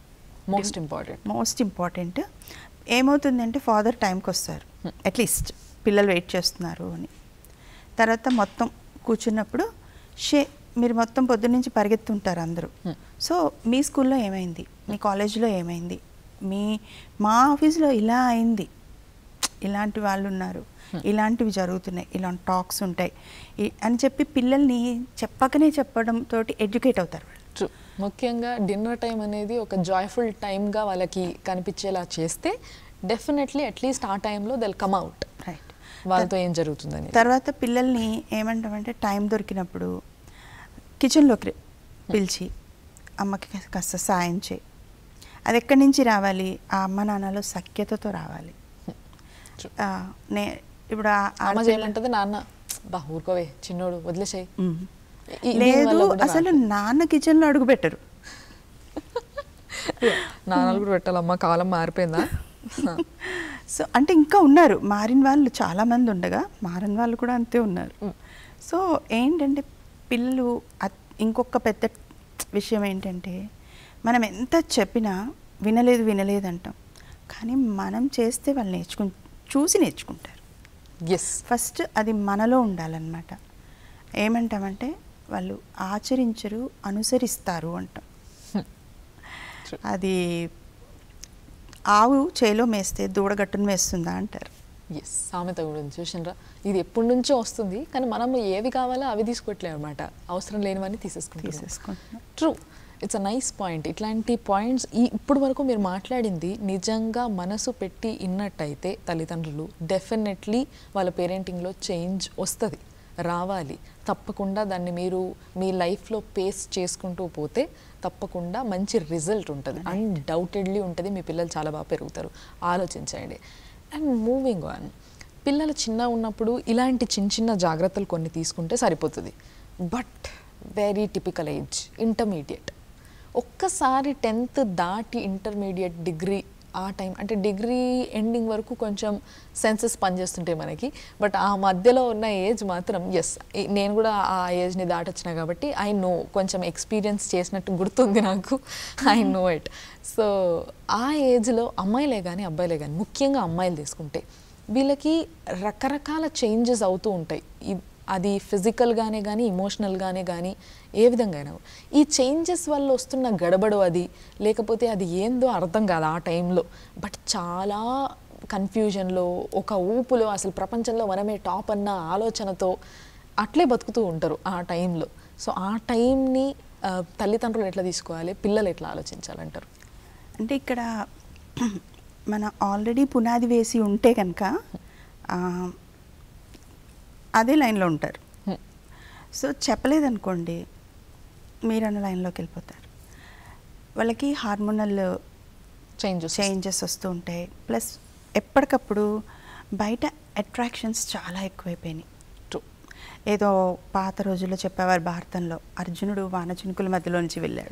[SPEAKER 1] most important.
[SPEAKER 2] ఏమవుతుందంటే ఫాదర్ టైంకి వస్తారు, అట్లీస్ట్ పిల్లలు వెయిట్ చేస్తున్నారు అని. తర్వాత మొత్తం కూర్చున్నప్పుడు మీరు మొత్తం పొద్దున్నుంచి పరిగెత్తుంటారు అందరూ. సో మీ స్కూల్లో ఏమైంది, మీ కాలేజీలో ఏమైంది, మా ఆఫీస్లో ఇలా అయింది, ఇలాంటి వాళ్ళు ఉన్నారు, ఇలాంటివి జరుగుతున్నాయి, ఇలాంటి టాక్స్ ఉంటాయి అని చెప్పి పిల్లల్ని చెప్పకనే చెప్పడంతో ఎడ్యుకేట్ అవుతారు.
[SPEAKER 1] ముఖ్యంగా డిన్నర్ టైం అనేది ఒక జాయ్ఫుల్ టైమ్గా వాళ్ళకి కనిపించేలా చేస్తే డెఫినెట్లీ అట్లీస్ట్ ఆ టైంలో they will come out right, వాళ్ళతో ఏం జరుగుతుందని.
[SPEAKER 2] తర్వాత పిల్లల్ని ఏమంటామంటే టైం దొరికినప్పుడు కిచెన్లోకి పిలిచి అమ్మకి కాస్త సాయం చేయి. అది ఎక్కడి నుంచి రావాలి, ఆ అమ్మ నాన్నలో సఖ్యతతో రావాలి. ఇప్పుడు
[SPEAKER 1] ఏమంటది, నాన్న బా ఊరుకోవే చిన్నోడు వదిలేసాయి
[SPEAKER 2] లేదు, అసలు నాన్న కిచెన్లో అడుగు పెట్టరు.
[SPEAKER 1] నాన్నలు కూడా పెట్టాలమ్మా, కాలం మారిపోయిందా.
[SPEAKER 2] సో అంటే ఇంకా ఉన్నారు, మారిన వాళ్ళు చాలామంది ఉండగా మారిన వాళ్ళు కూడా అంతే ఉన్నారు. సో ఏంటంటే పిల్లలు ఇంకొక పెద్ద విషయం ఏంటంటే మనం ఎంత చెప్పినా వినలేదు అంటాం, కానీ మనం చేస్తే వాళ్ళు చూసి నేర్చుకుంటారు. ఫస్ట్ అది మనలో ఉండాలన్నమాట. ఏమంటామంటే వాళ్ళు ఆచరించరు, అనుసరిస్తారు అంటాం. అది ఆవు చేలో మేస్తే దూడగట్టును మేస్తుందా అంటారు.
[SPEAKER 1] సామెత కూడా చూసినరా, ఇది ఎప్పటి నుంచో వస్తుంది, కానీ మనం ఏవి కావాలో అవి తీసుకోవట్లేదు అనమాట, అవసరం లేనివన్నీ తీసేసుకుంటాం. True, it's a nice point. ఇట్లాంటి పాయింట్స్ ఇప్పుడు వరకు మీరు మాట్లాడింది నిజంగా మనసు పెట్టి ఇన్నట్టయితే తల్లిదండ్రులు డెఫినెట్లీ వాళ్ళ పేరెంటింగ్లో చేంజ్ వస్తుంది, రావాలి తప్పకుండా. దాన్ని మీరు మీ లైఫ్లో పేస్ చేసుకుంటూ పోతే తప్పకుండా మంచి రిజల్ట్ ఉంటుంది, అన్డౌటెడ్లీ ఉంటుంది. మీ పిల్లలు చాలా బాగా పెరుగుతారు, ఆలోచించండి. అండ్ మూవింగ్ ఆన్, పిల్లలు చిన్న ఉన్నప్పుడు ఇలాంటి చిన్న చిన్న జాగ్రత్తలు కొన్ని తీసుకుంటే సరిపోతుంది. But very typical age intermediate. ఒక్కసారి 10th దాటి ఇంటర్మీడియట్ డిగ్రీ ఆ టైం అంటే డిగ్రీ ఎండింగ్ వరకు కొంచెం సెన్సెస్ పనిచేస్తుంటాయి మనకి, బట్ ఆ మధ్యలో ఉన్న ఏజ్ మాత్రం ఎస్, నేను కూడా ఆ ఏజ్ని దాటొచ్చిన కాబట్టి ఐ నో, కొంచెం ఎక్స్పీరియన్స్ చేసినట్టు గుర్తుంది నాకు, ఐ నో ఇట్. సో ఆ ఏజ్లో అమ్మాయిలే కానీ అబ్బాయిలే కానీ, ముఖ్యంగా అమ్మాయిలు తీసుకుంటే వీళ్ళకి రకరకాల చేంజెస్ అవుతూ ఉంటాయి. అది ఫిజికల్గానే కానీ ఇమోషనల్గానే కానీ ఏ విధంగా అయినా. ఈ చేంజెస్ వల్ల వస్తున్న గడబడు అది, లేకపోతే అది ఏందో అర్థం కాదు ఆ టైంలో, బట్ చాలా కన్ఫ్యూజన్లో, ఒక ఊపులో, అసలు ప్రపంచంలో మనమే టాప్ అన్న ఆలోచనతో అట్లే బతుకుతూ ఉంటారు ఆ టైంలో. సో ఆ టైంని తల్లిదండ్రులు ఎట్లా తీసుకోవాలి, పిల్లలు ఎట్లా ఆలోచించాలంటారు?
[SPEAKER 2] అంటే ఇక్కడ మన ఆల్రెడీ పునాది వేసి ఉంటే కనుక అదే లైన్లో ఉంటారు. సో చెప్పలేదనుకోండి మీరు అన్న లైన్లోకి వెళ్ళిపోతారు. వాళ్ళకి హార్మోనల్ చేంజెస్ వస్తూ ఉంటాయి. ప్లస్ ఎప్పటికప్పుడు బయట అట్రాక్షన్స్ చాలా ఎక్కువైపోయినాయి. ఏదో పాత రోజుల్లో చెప్పేవారు భారతంలో, అర్జునుడు వానచినుకుల మధ్యలో నుంచి వెళ్ళాడు.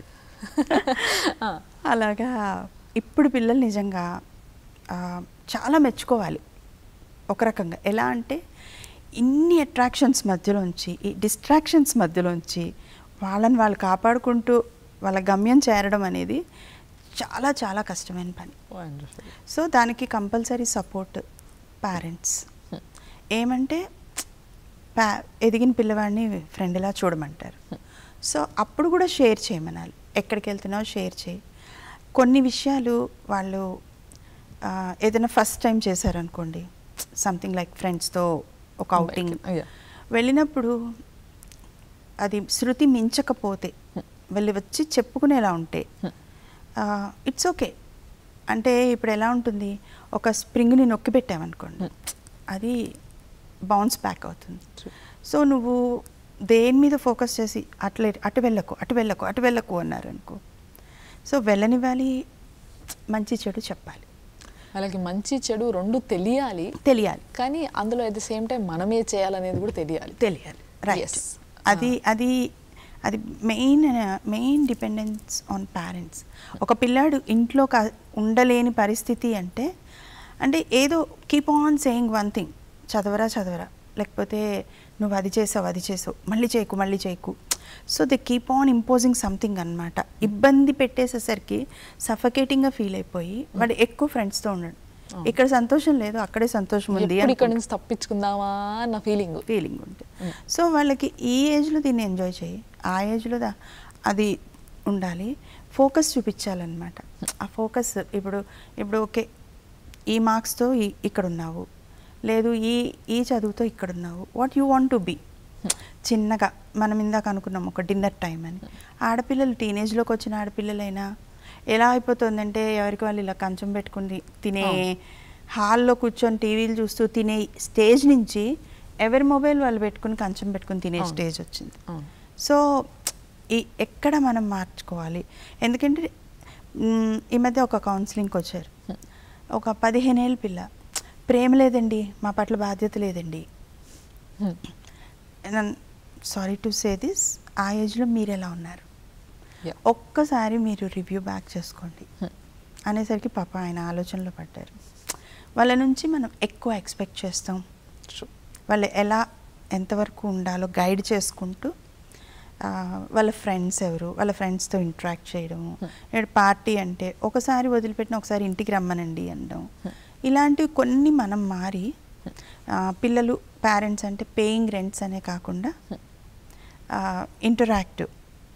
[SPEAKER 2] అలాగా ఇప్పుడు పిల్లలు నిజంగా చాలా మెచ్చుకోవాలి ఒక రకంగా. ఎలా అంటే ఇన్ని అట్రాక్షన్స్ మధ్యలోంచి, ఈ డిస్ట్రాక్షన్స్ మధ్యలోంచి వాళ్ళని వాళ్ళు కాపాడుకుంటూ వాళ్ళ గమ్యం చేరడం అనేది చాలా చాలా కష్టమైన పని. సో దానికి కంపల్సరీ సపోర్ట్ పేరెంట్స్. ఏమంటే ఎదిగిన పిల్లవాడిని ఫ్రెండ్లా చూడమంటారు. సో అప్పుడు కూడా షేర్ చేయమనాలి. ఎక్కడికి వెళ్తున్నావు షేర్ చేయి. కొన్ని విషయాలు వాళ్ళు ఏదైనా ఫస్ట్ టైం చేశారనుకోండి, సంథింగ్ లైక్ ఫ్రెండ్స్తో ఒక అవుటింగ్ వెళ్ళినప్పుడు అది శృతి మించకపోతే వెళ్ళి వచ్చి చెప్పుకునేలా ఉంటే ఇట్స్ ఓకే. అంటే ఇప్పుడు ఎలా ఉంటుంది, ఒక స్ప్రింగ్ని నొక్కి పెట్టామనుకోండి, అది బౌన్స్ బ్యాక్ అవుతుంది. సో నువ్వు దేని మీద ఫోకస్ చేసి అటు వెళ్ళకు అన్నారు అనుకో, సో వెళ్ళనివ్వాలి, మంచి చెడు చెప్పాలి.
[SPEAKER 1] వాళ్ళకి మంచి చెడు రెండు తెలియాలి, కానీ అందులో అట్ ద సేమ్ టైం మనమే చేయాలనేది కూడా తెలియాలి.
[SPEAKER 2] రైట్. అది మెయిన్ డిపెండెన్స్ ఆన్ పేరెంట్స్. ఒక పిల్లాడు ఇంట్లో ఉండలేని పరిస్థితి అంటే ఏదో keep on saying one thing, చదవరా, లేకపోతే నువ్వు అది చేసావు, మళ్ళీ చేయకు. So they keep on imposing something అన్నమాట. ఇబ్బంది పెట్టేసేసరికి సఫకేటింగ్గా ఫీల్ అయిపోయి వాడు ఎక్కువ ఫ్రెండ్స్తో ఉండడు. ఇక్కడ సంతోషం లేదు, అక్కడే సంతోషం ఉంది,
[SPEAKER 1] ఇక్కడ నుంచి తప్పించుకుందామా అన్న ఫీలింగ్
[SPEAKER 2] ఉంటుంది. సో వాళ్ళకి ఈ ఏజ్లో దీన్ని ఎంజాయ్ చేయి, ఆ ఏజ్లో అది ఉండాలి. ఫోకస్ చూపించాలన్నమాట. ఆ ఫోకస్ ఇప్పుడు ఓకే, ఈ మార్క్స్తో ఇక్కడ ఉన్నావు, లేదు ఈ చదువుతో ఇక్కడ ఉన్నావు, what you want to be. చిన్నగా మనం ఇందాక అనుకున్నాం ఒక డిన్నర్ టైం అని. ఆడపిల్లలు టీనేజ్లోకి వచ్చిన ఆడపిల్లలైనా ఎలా అయిపోతుందంటే ఎవరికి వాళ్ళు ఇలా కంచం పెట్టుకుని తినే, హాల్లో కూర్చొని టీవీలు చూస్తూ తినే స్టేజ్ నుంచి ఎవరి మొబైల్ వాళ్ళు పెట్టుకుని కంచం పెట్టుకుని తినే స్టేజ్ వచ్చింది. సో ఎక్కడ మనం మార్చుకోవాలి. ఎందుకంటే ఈ మధ్య ఒక కౌన్సిలింగ్కి వచ్చారు, ఒక 15 ఏళ్ళ పిల్ల, ప్రేమ లేదండి, మా పట్ల బాధ్యత లేదండి. సారీ టు సే దిస్, ఆ ఏజ్లో మీరు ఎలా ఉన్నారు ఒక్కసారి మీరు రివ్యూ బ్యాక్ చేసుకోండి అనేసరికి పాప ఆయన ఆలోచనలో పడ్డారు. వాళ్ళ నుంచి మనం ఎక్కువ ఎక్స్పెక్ట్ చేస్తాం. వాళ్ళు ఎంతవరకు ఉండాలో గైడ్ చేసుకుంటూ వాళ్ళ ఫ్రెండ్స్ ఎవరు, వాళ్ళ ఫ్రెండ్స్తో ఇంటరాక్ట్ చేయడము, పార్టీ అంటే ఒకసారి వదిలిపెట్టిన ఒకసారి ఇంటికి రమ్మనండి అనడం, ఇలాంటివి కొన్ని మనం మారి పిల్లలు పేరెంట్స్ అంటే పేయింగ్ రెంట్స్ అనే కాకుండా ఇంటరాక్టివ్.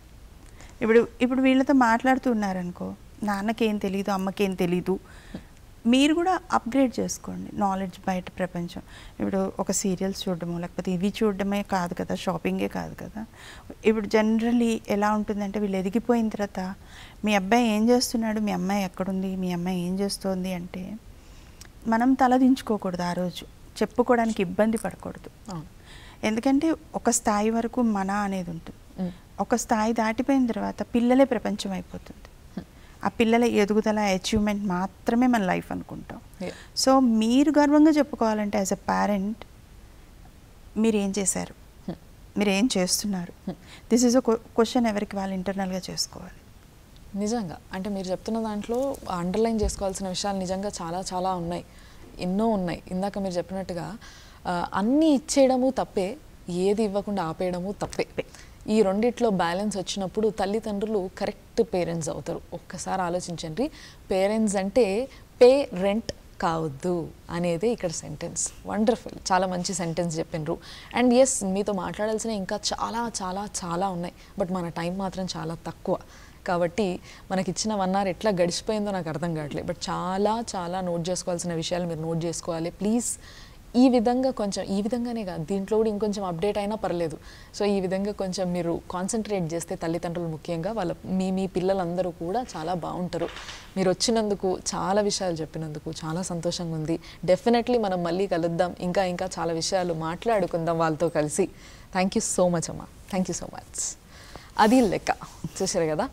[SPEAKER 2] ఇప్పుడు వీళ్ళతో మాట్లాడుతూ ఉన్నారనుకో, నాన్నకేం తెలీదు, అమ్మకేం తెలీదు, మీరు కూడా అప్గ్రేడ్ చేసుకోండి నాలెడ్జ్. బయట ప్రపంచం ఇప్పుడు ఒక సీరియల్స్ చూడడమో లేకపోతే ఇవి చూడడమే కాదు కదా, షాపింగే కాదు కదా. ఇప్పుడు జనరల్లీ ఎలా ఉంటుందంటే వీళ్ళు ఎదిగిపోయిన తర్వాత మీ అబ్బాయి ఏం చేస్తున్నాడు, మీ అమ్మాయి ఎక్కడుంది, మీ అమ్మాయి ఏం చేస్తోంది అంటే మనం తలదించుకోకూడదు. ఆ రోజు చెప్పుకోవడానికి ఇబ్బంది పడకూడదు. ఎందుకంటే ఒక స్థాయి వరకు మన అనేది ఉంటుంది. ఒక స్థాయి దాటిపోయిన తర్వాత పిల్లలే ప్రపంచం అయిపోతుంది. ఆ పిల్లల ఎదుగుదల, అచీవ్మెంట్ మాత్రమే మన లైఫ్ అనుకుంటాం. సో మీరు గర్వంగా చెప్పుకోవాలంటే యాజ్ ఎ పేరెంట్ మీరు ఏం చేశారు, మీరు ఏం చేస్తున్నారు, దిస్ ఈజ్ అ క్వశ్చన్ ఎవరికి వాళ్ళు ఇంటర్నల్గా చేసుకోవాలి.
[SPEAKER 1] నిజంగా అంటే మీరు చెప్తున్న దాంట్లో అండర్లైన్ చేసుకోవాల్సిన విషయాలు నిజంగా చాలా చాలా ఉన్నాయి, ఎన్నో ఉన్నాయి. ఇందాక మీరు చెప్పినట్టుగా అన్నీ ఇచ్చేయడము తప్పే, ఏది ఇవ్వకుండా ఆపేయడము తప్పే. ఈ రెండిట్లో బ్యాలెన్స్ వచ్చినప్పుడు తల్లిదండ్రులు కరెక్ట్ పేరెంట్స్ అవుతారు. ఒక్కసారి ఆలోచించండి, పేరెంట్స్ అంటే పే రెంట్ కావద్దు అనేదే ఇక్కడ సెంటెన్స్. వండర్ఫుల్, చాలా మంచి సెంటెన్స్ చెప్పినారు. అండ్ ఎస్, మీతో మాట్లాడాల్సిన ఇంకా చాలా చాలా చాలా ఉన్నాయి, బట్ మన టైం మాత్రం చాలా తక్కువ. కాబట్టి మనకిచ్చిన 1 hour ఎట్లా గడిచిపోయిందో నాకు అర్థం కావట్లేదు. బట్ చాలా చాలా నోట్ చేసుకోవాల్సిన విషయాలు మీరు నోట్ చేసుకోవాలి ప్లీజ్. ఈ విధంగా కొంచెం, ఈ విధంగానే కాదు, దీంట్లో కూడా ఇంకొంచెం అప్డేట్ అయినా పర్లేదు. సో ఈ విధంగా కొంచెం మీరు కాన్సన్ట్రేట్ చేస్తే తల్లిదండ్రులు ముఖ్యంగా వాళ్ళ మీ పిల్లలందరూ కూడా చాలా బాగుంటారు. మీరు వచ్చినందుకు, చాలా విషయాలు చెప్పినందుకు చాలా సంతోషంగా ఉంది. డెఫినెట్లీ మనం మళ్ళీ కలుద్దాం, ఇంకా ఇంకా చాలా విషయాలు మాట్లాడుకుందాం వాళ్ళతో కలిసి. థ్యాంక్ యూ సో మచ్ అమ్మా, థ్యాంక్ యూ సో మచ్. అది లెక్క చూసారు కదా.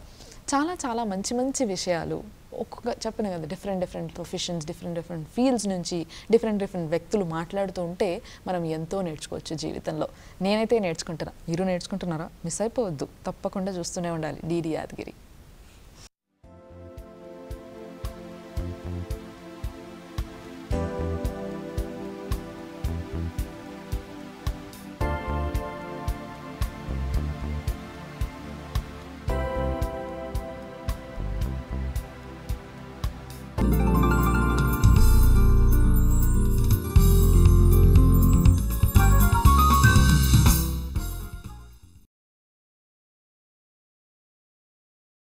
[SPEAKER 1] చాలా చాలా మంచి మంచి విషయాలు ఒక్కొక్క చెప్పిన కదా డిఫరెంట్ ప్రొఫెషన్స్ డిఫరెంట్ ఫీల్డ్స్ నుంచి డిఫరెంట్ వ్యక్తులు మాట్లాడుతూ ఉంటే మనం ఎంతో నేర్చుకోవచ్చు జీవితంలో. నేనైతే నేర్చుకుంటున్నా, మీరు నేర్చుకుంటున్నారా? మిస్ అయిపోవద్దు, తప్పకుండా చూస్తూనే ఉండాలి DD యాదగిరి.